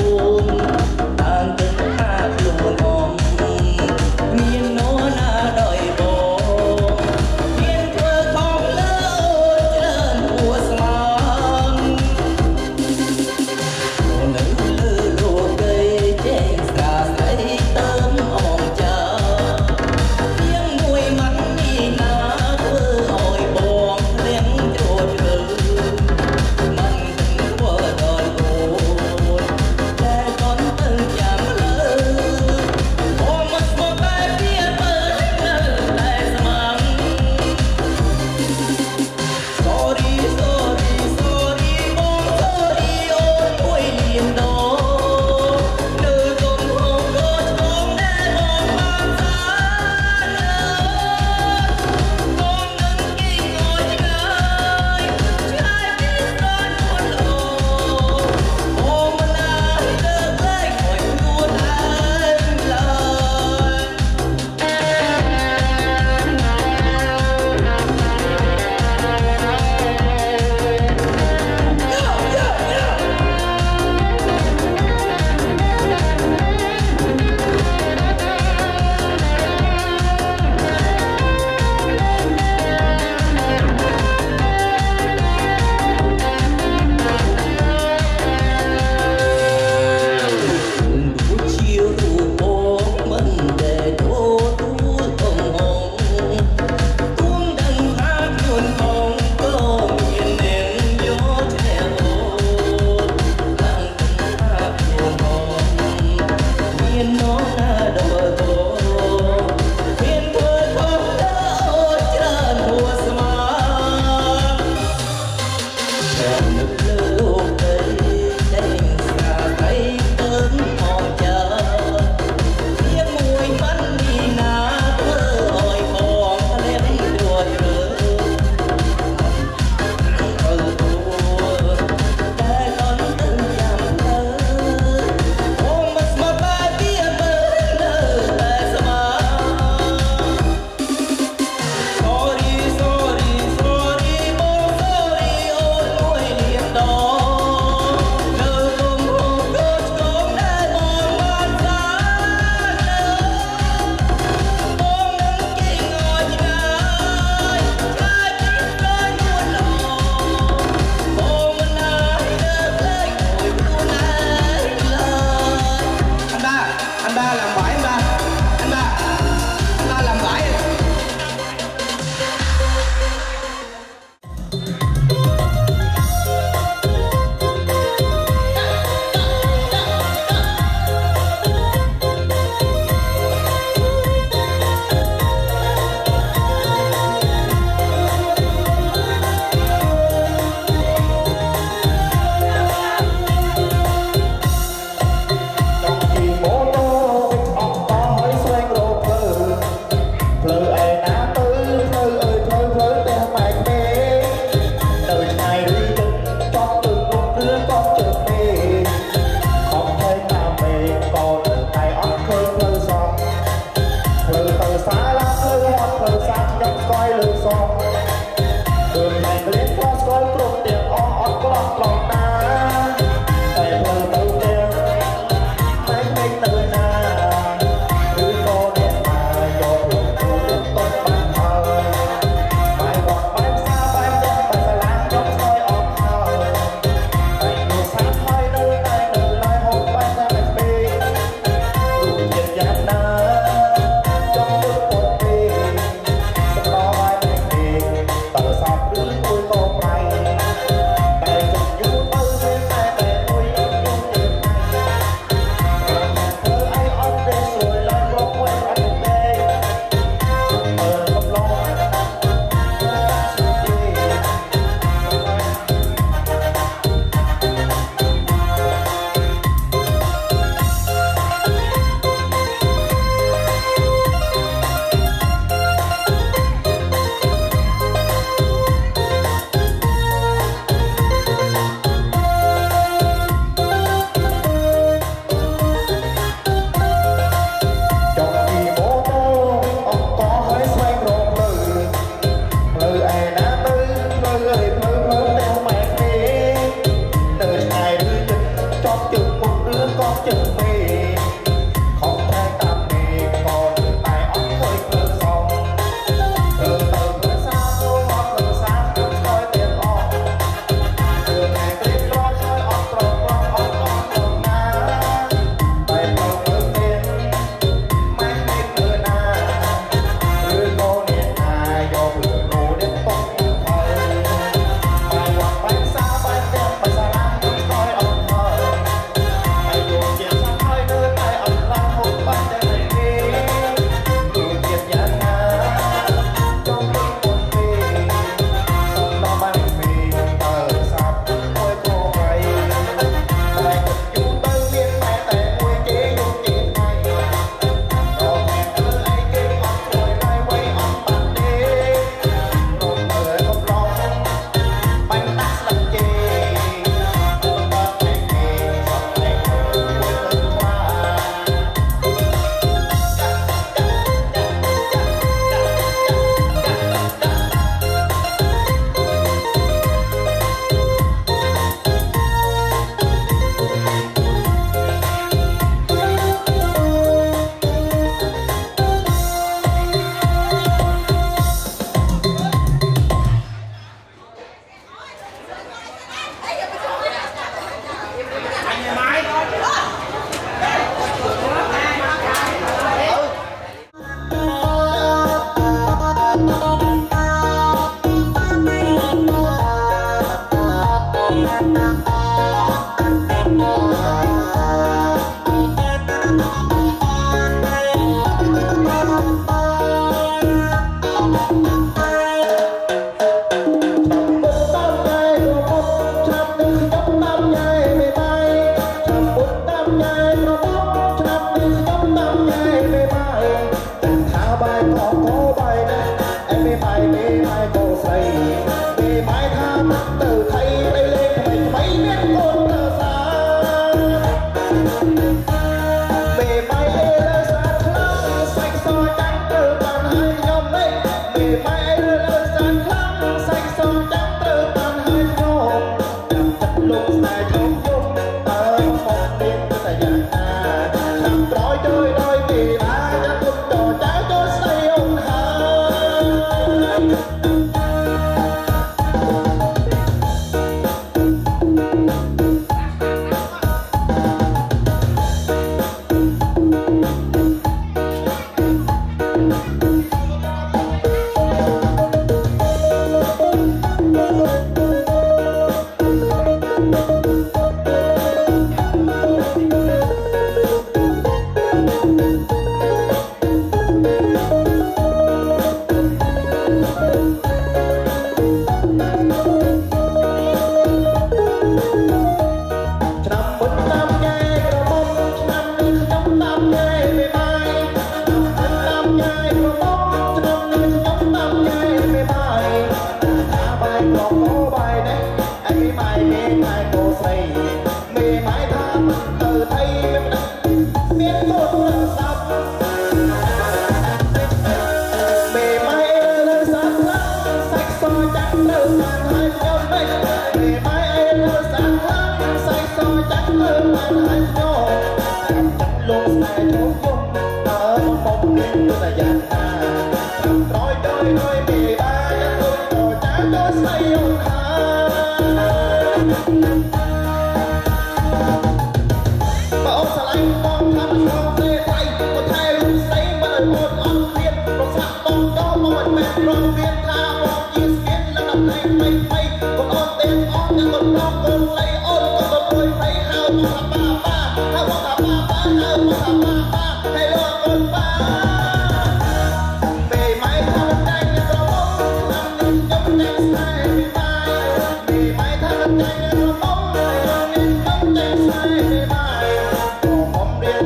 S2: เ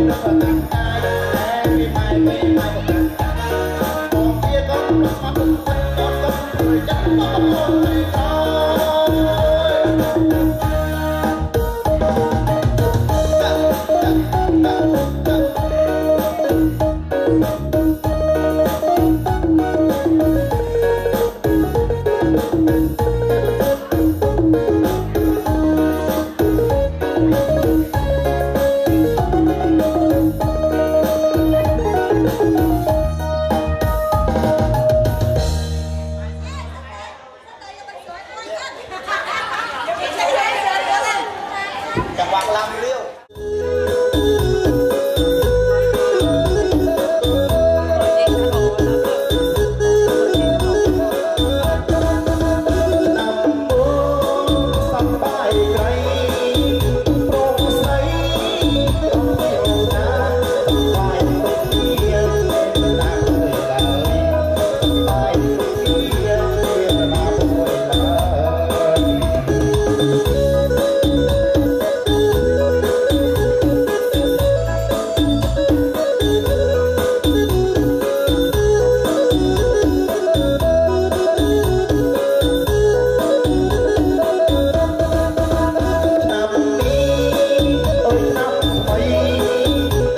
S2: เ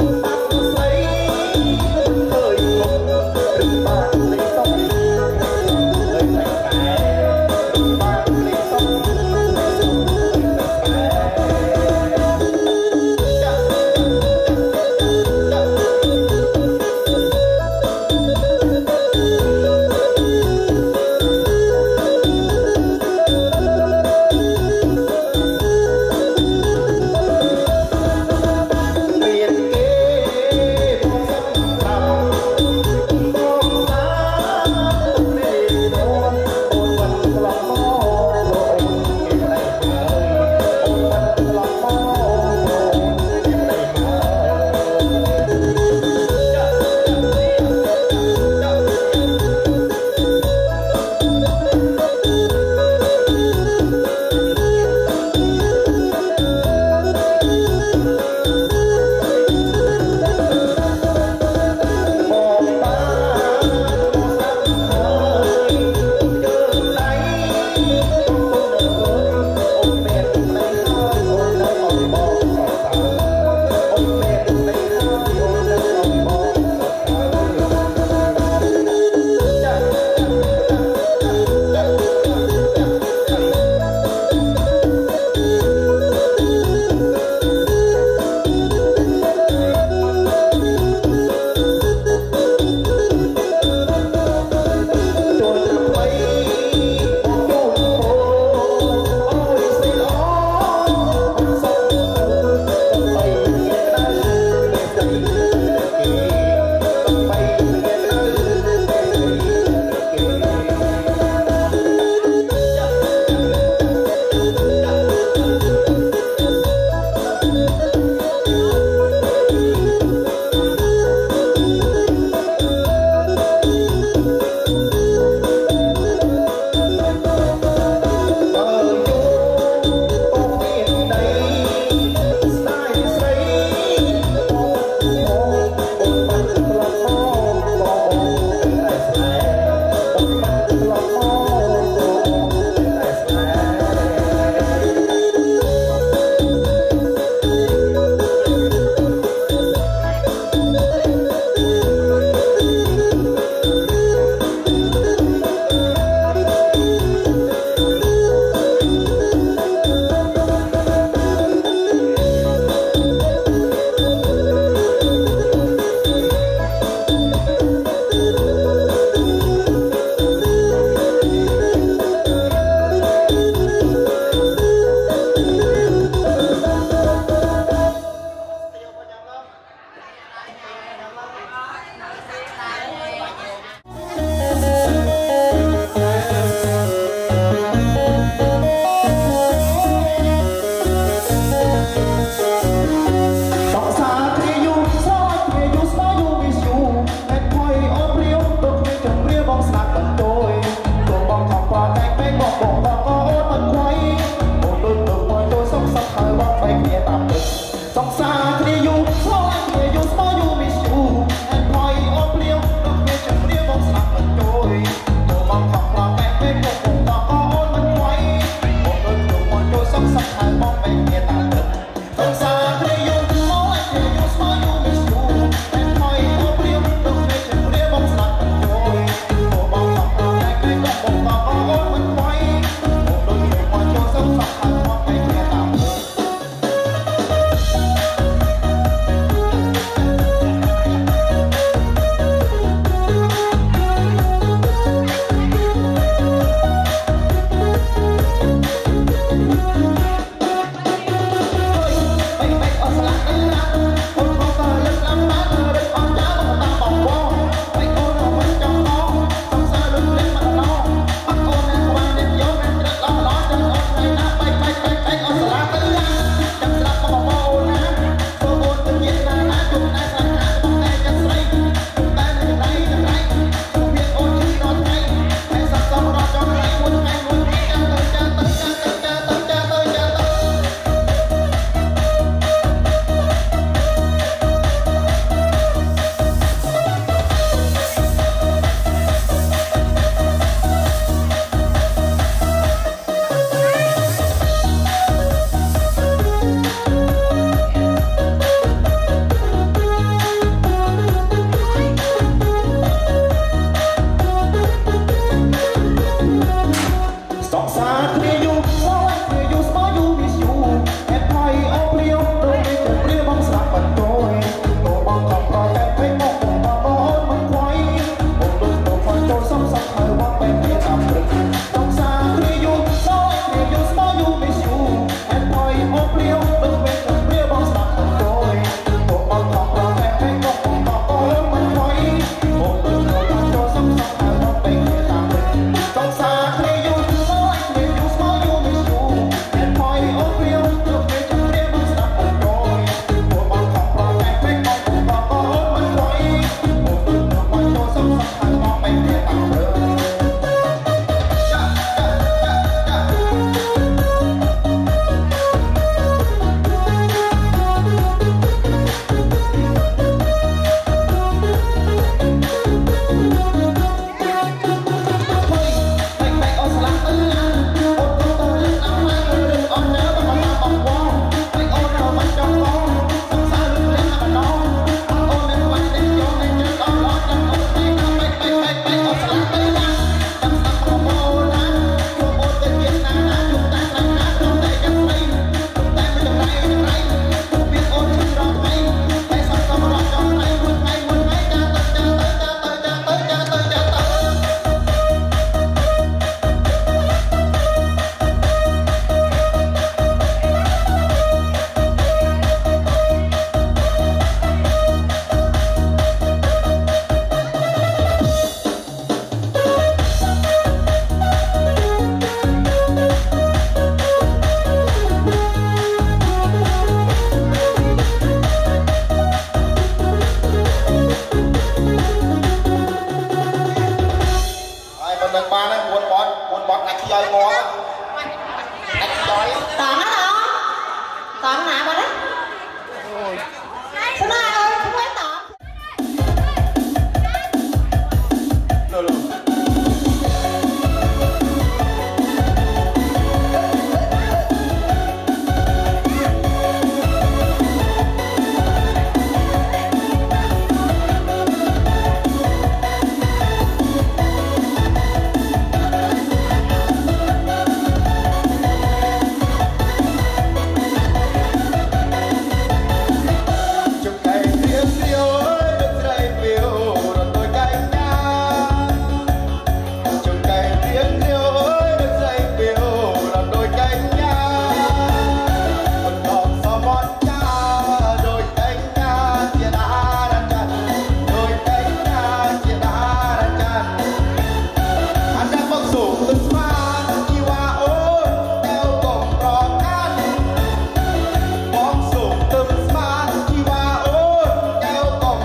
S2: ក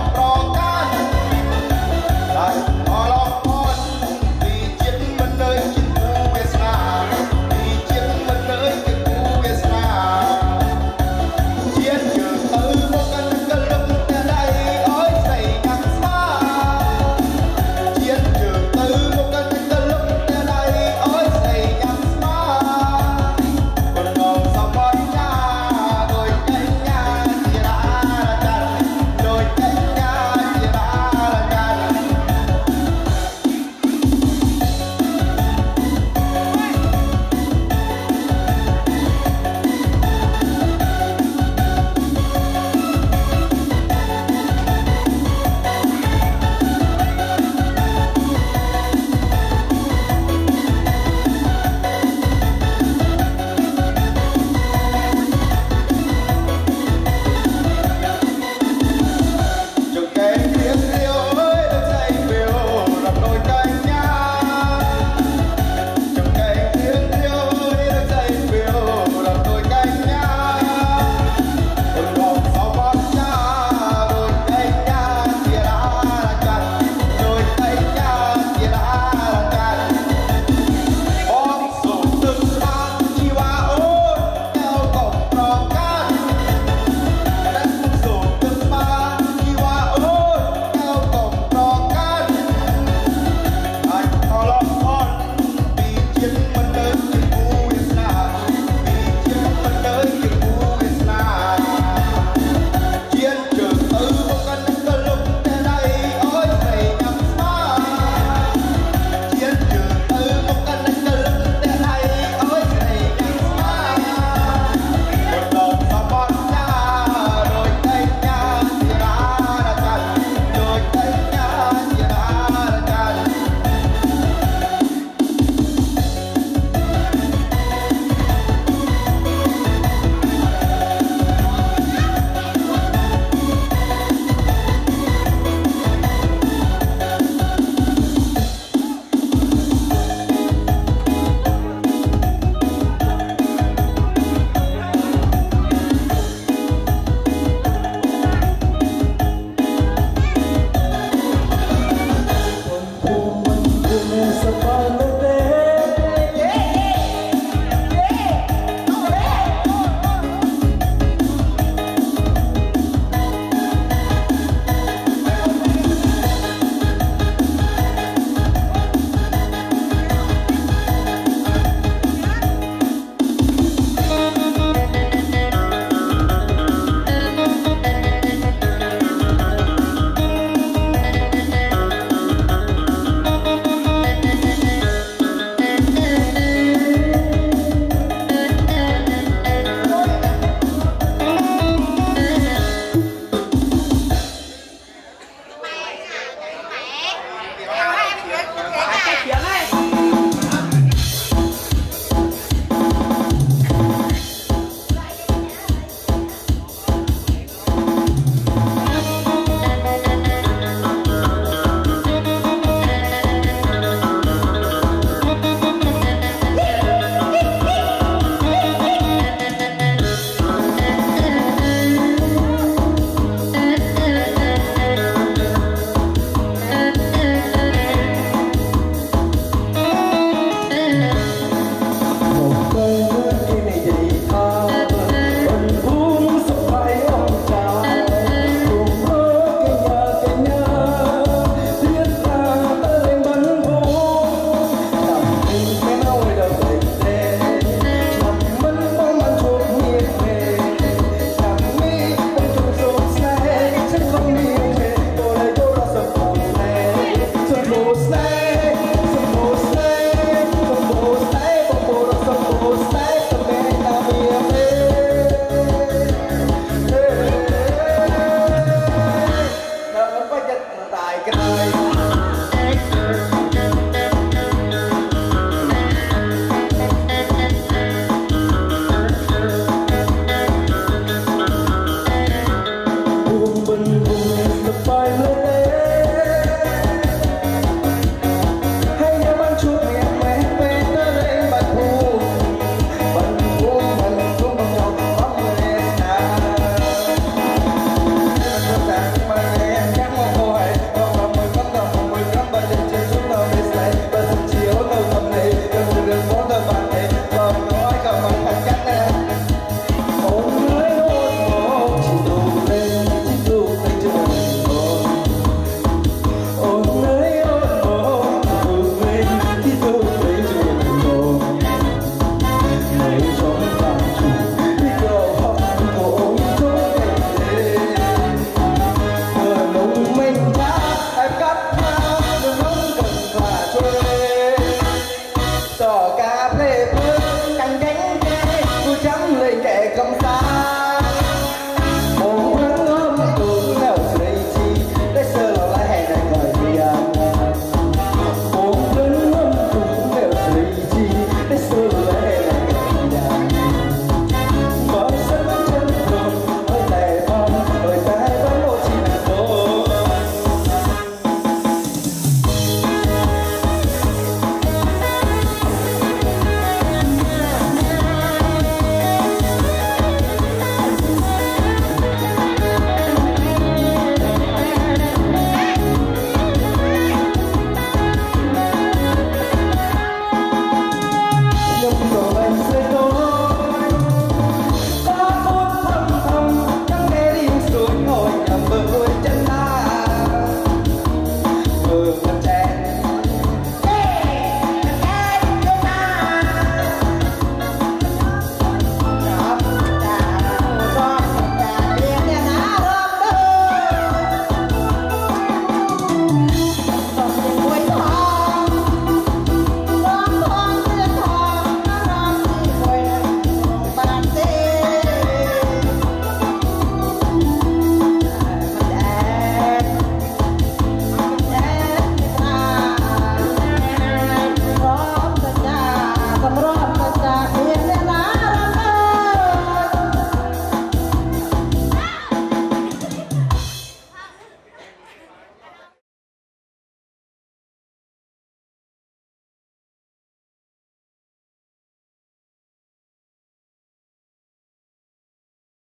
S7: Hãy subscribe cho kênh Ghiền Mì Gõ để không bỏ lỡ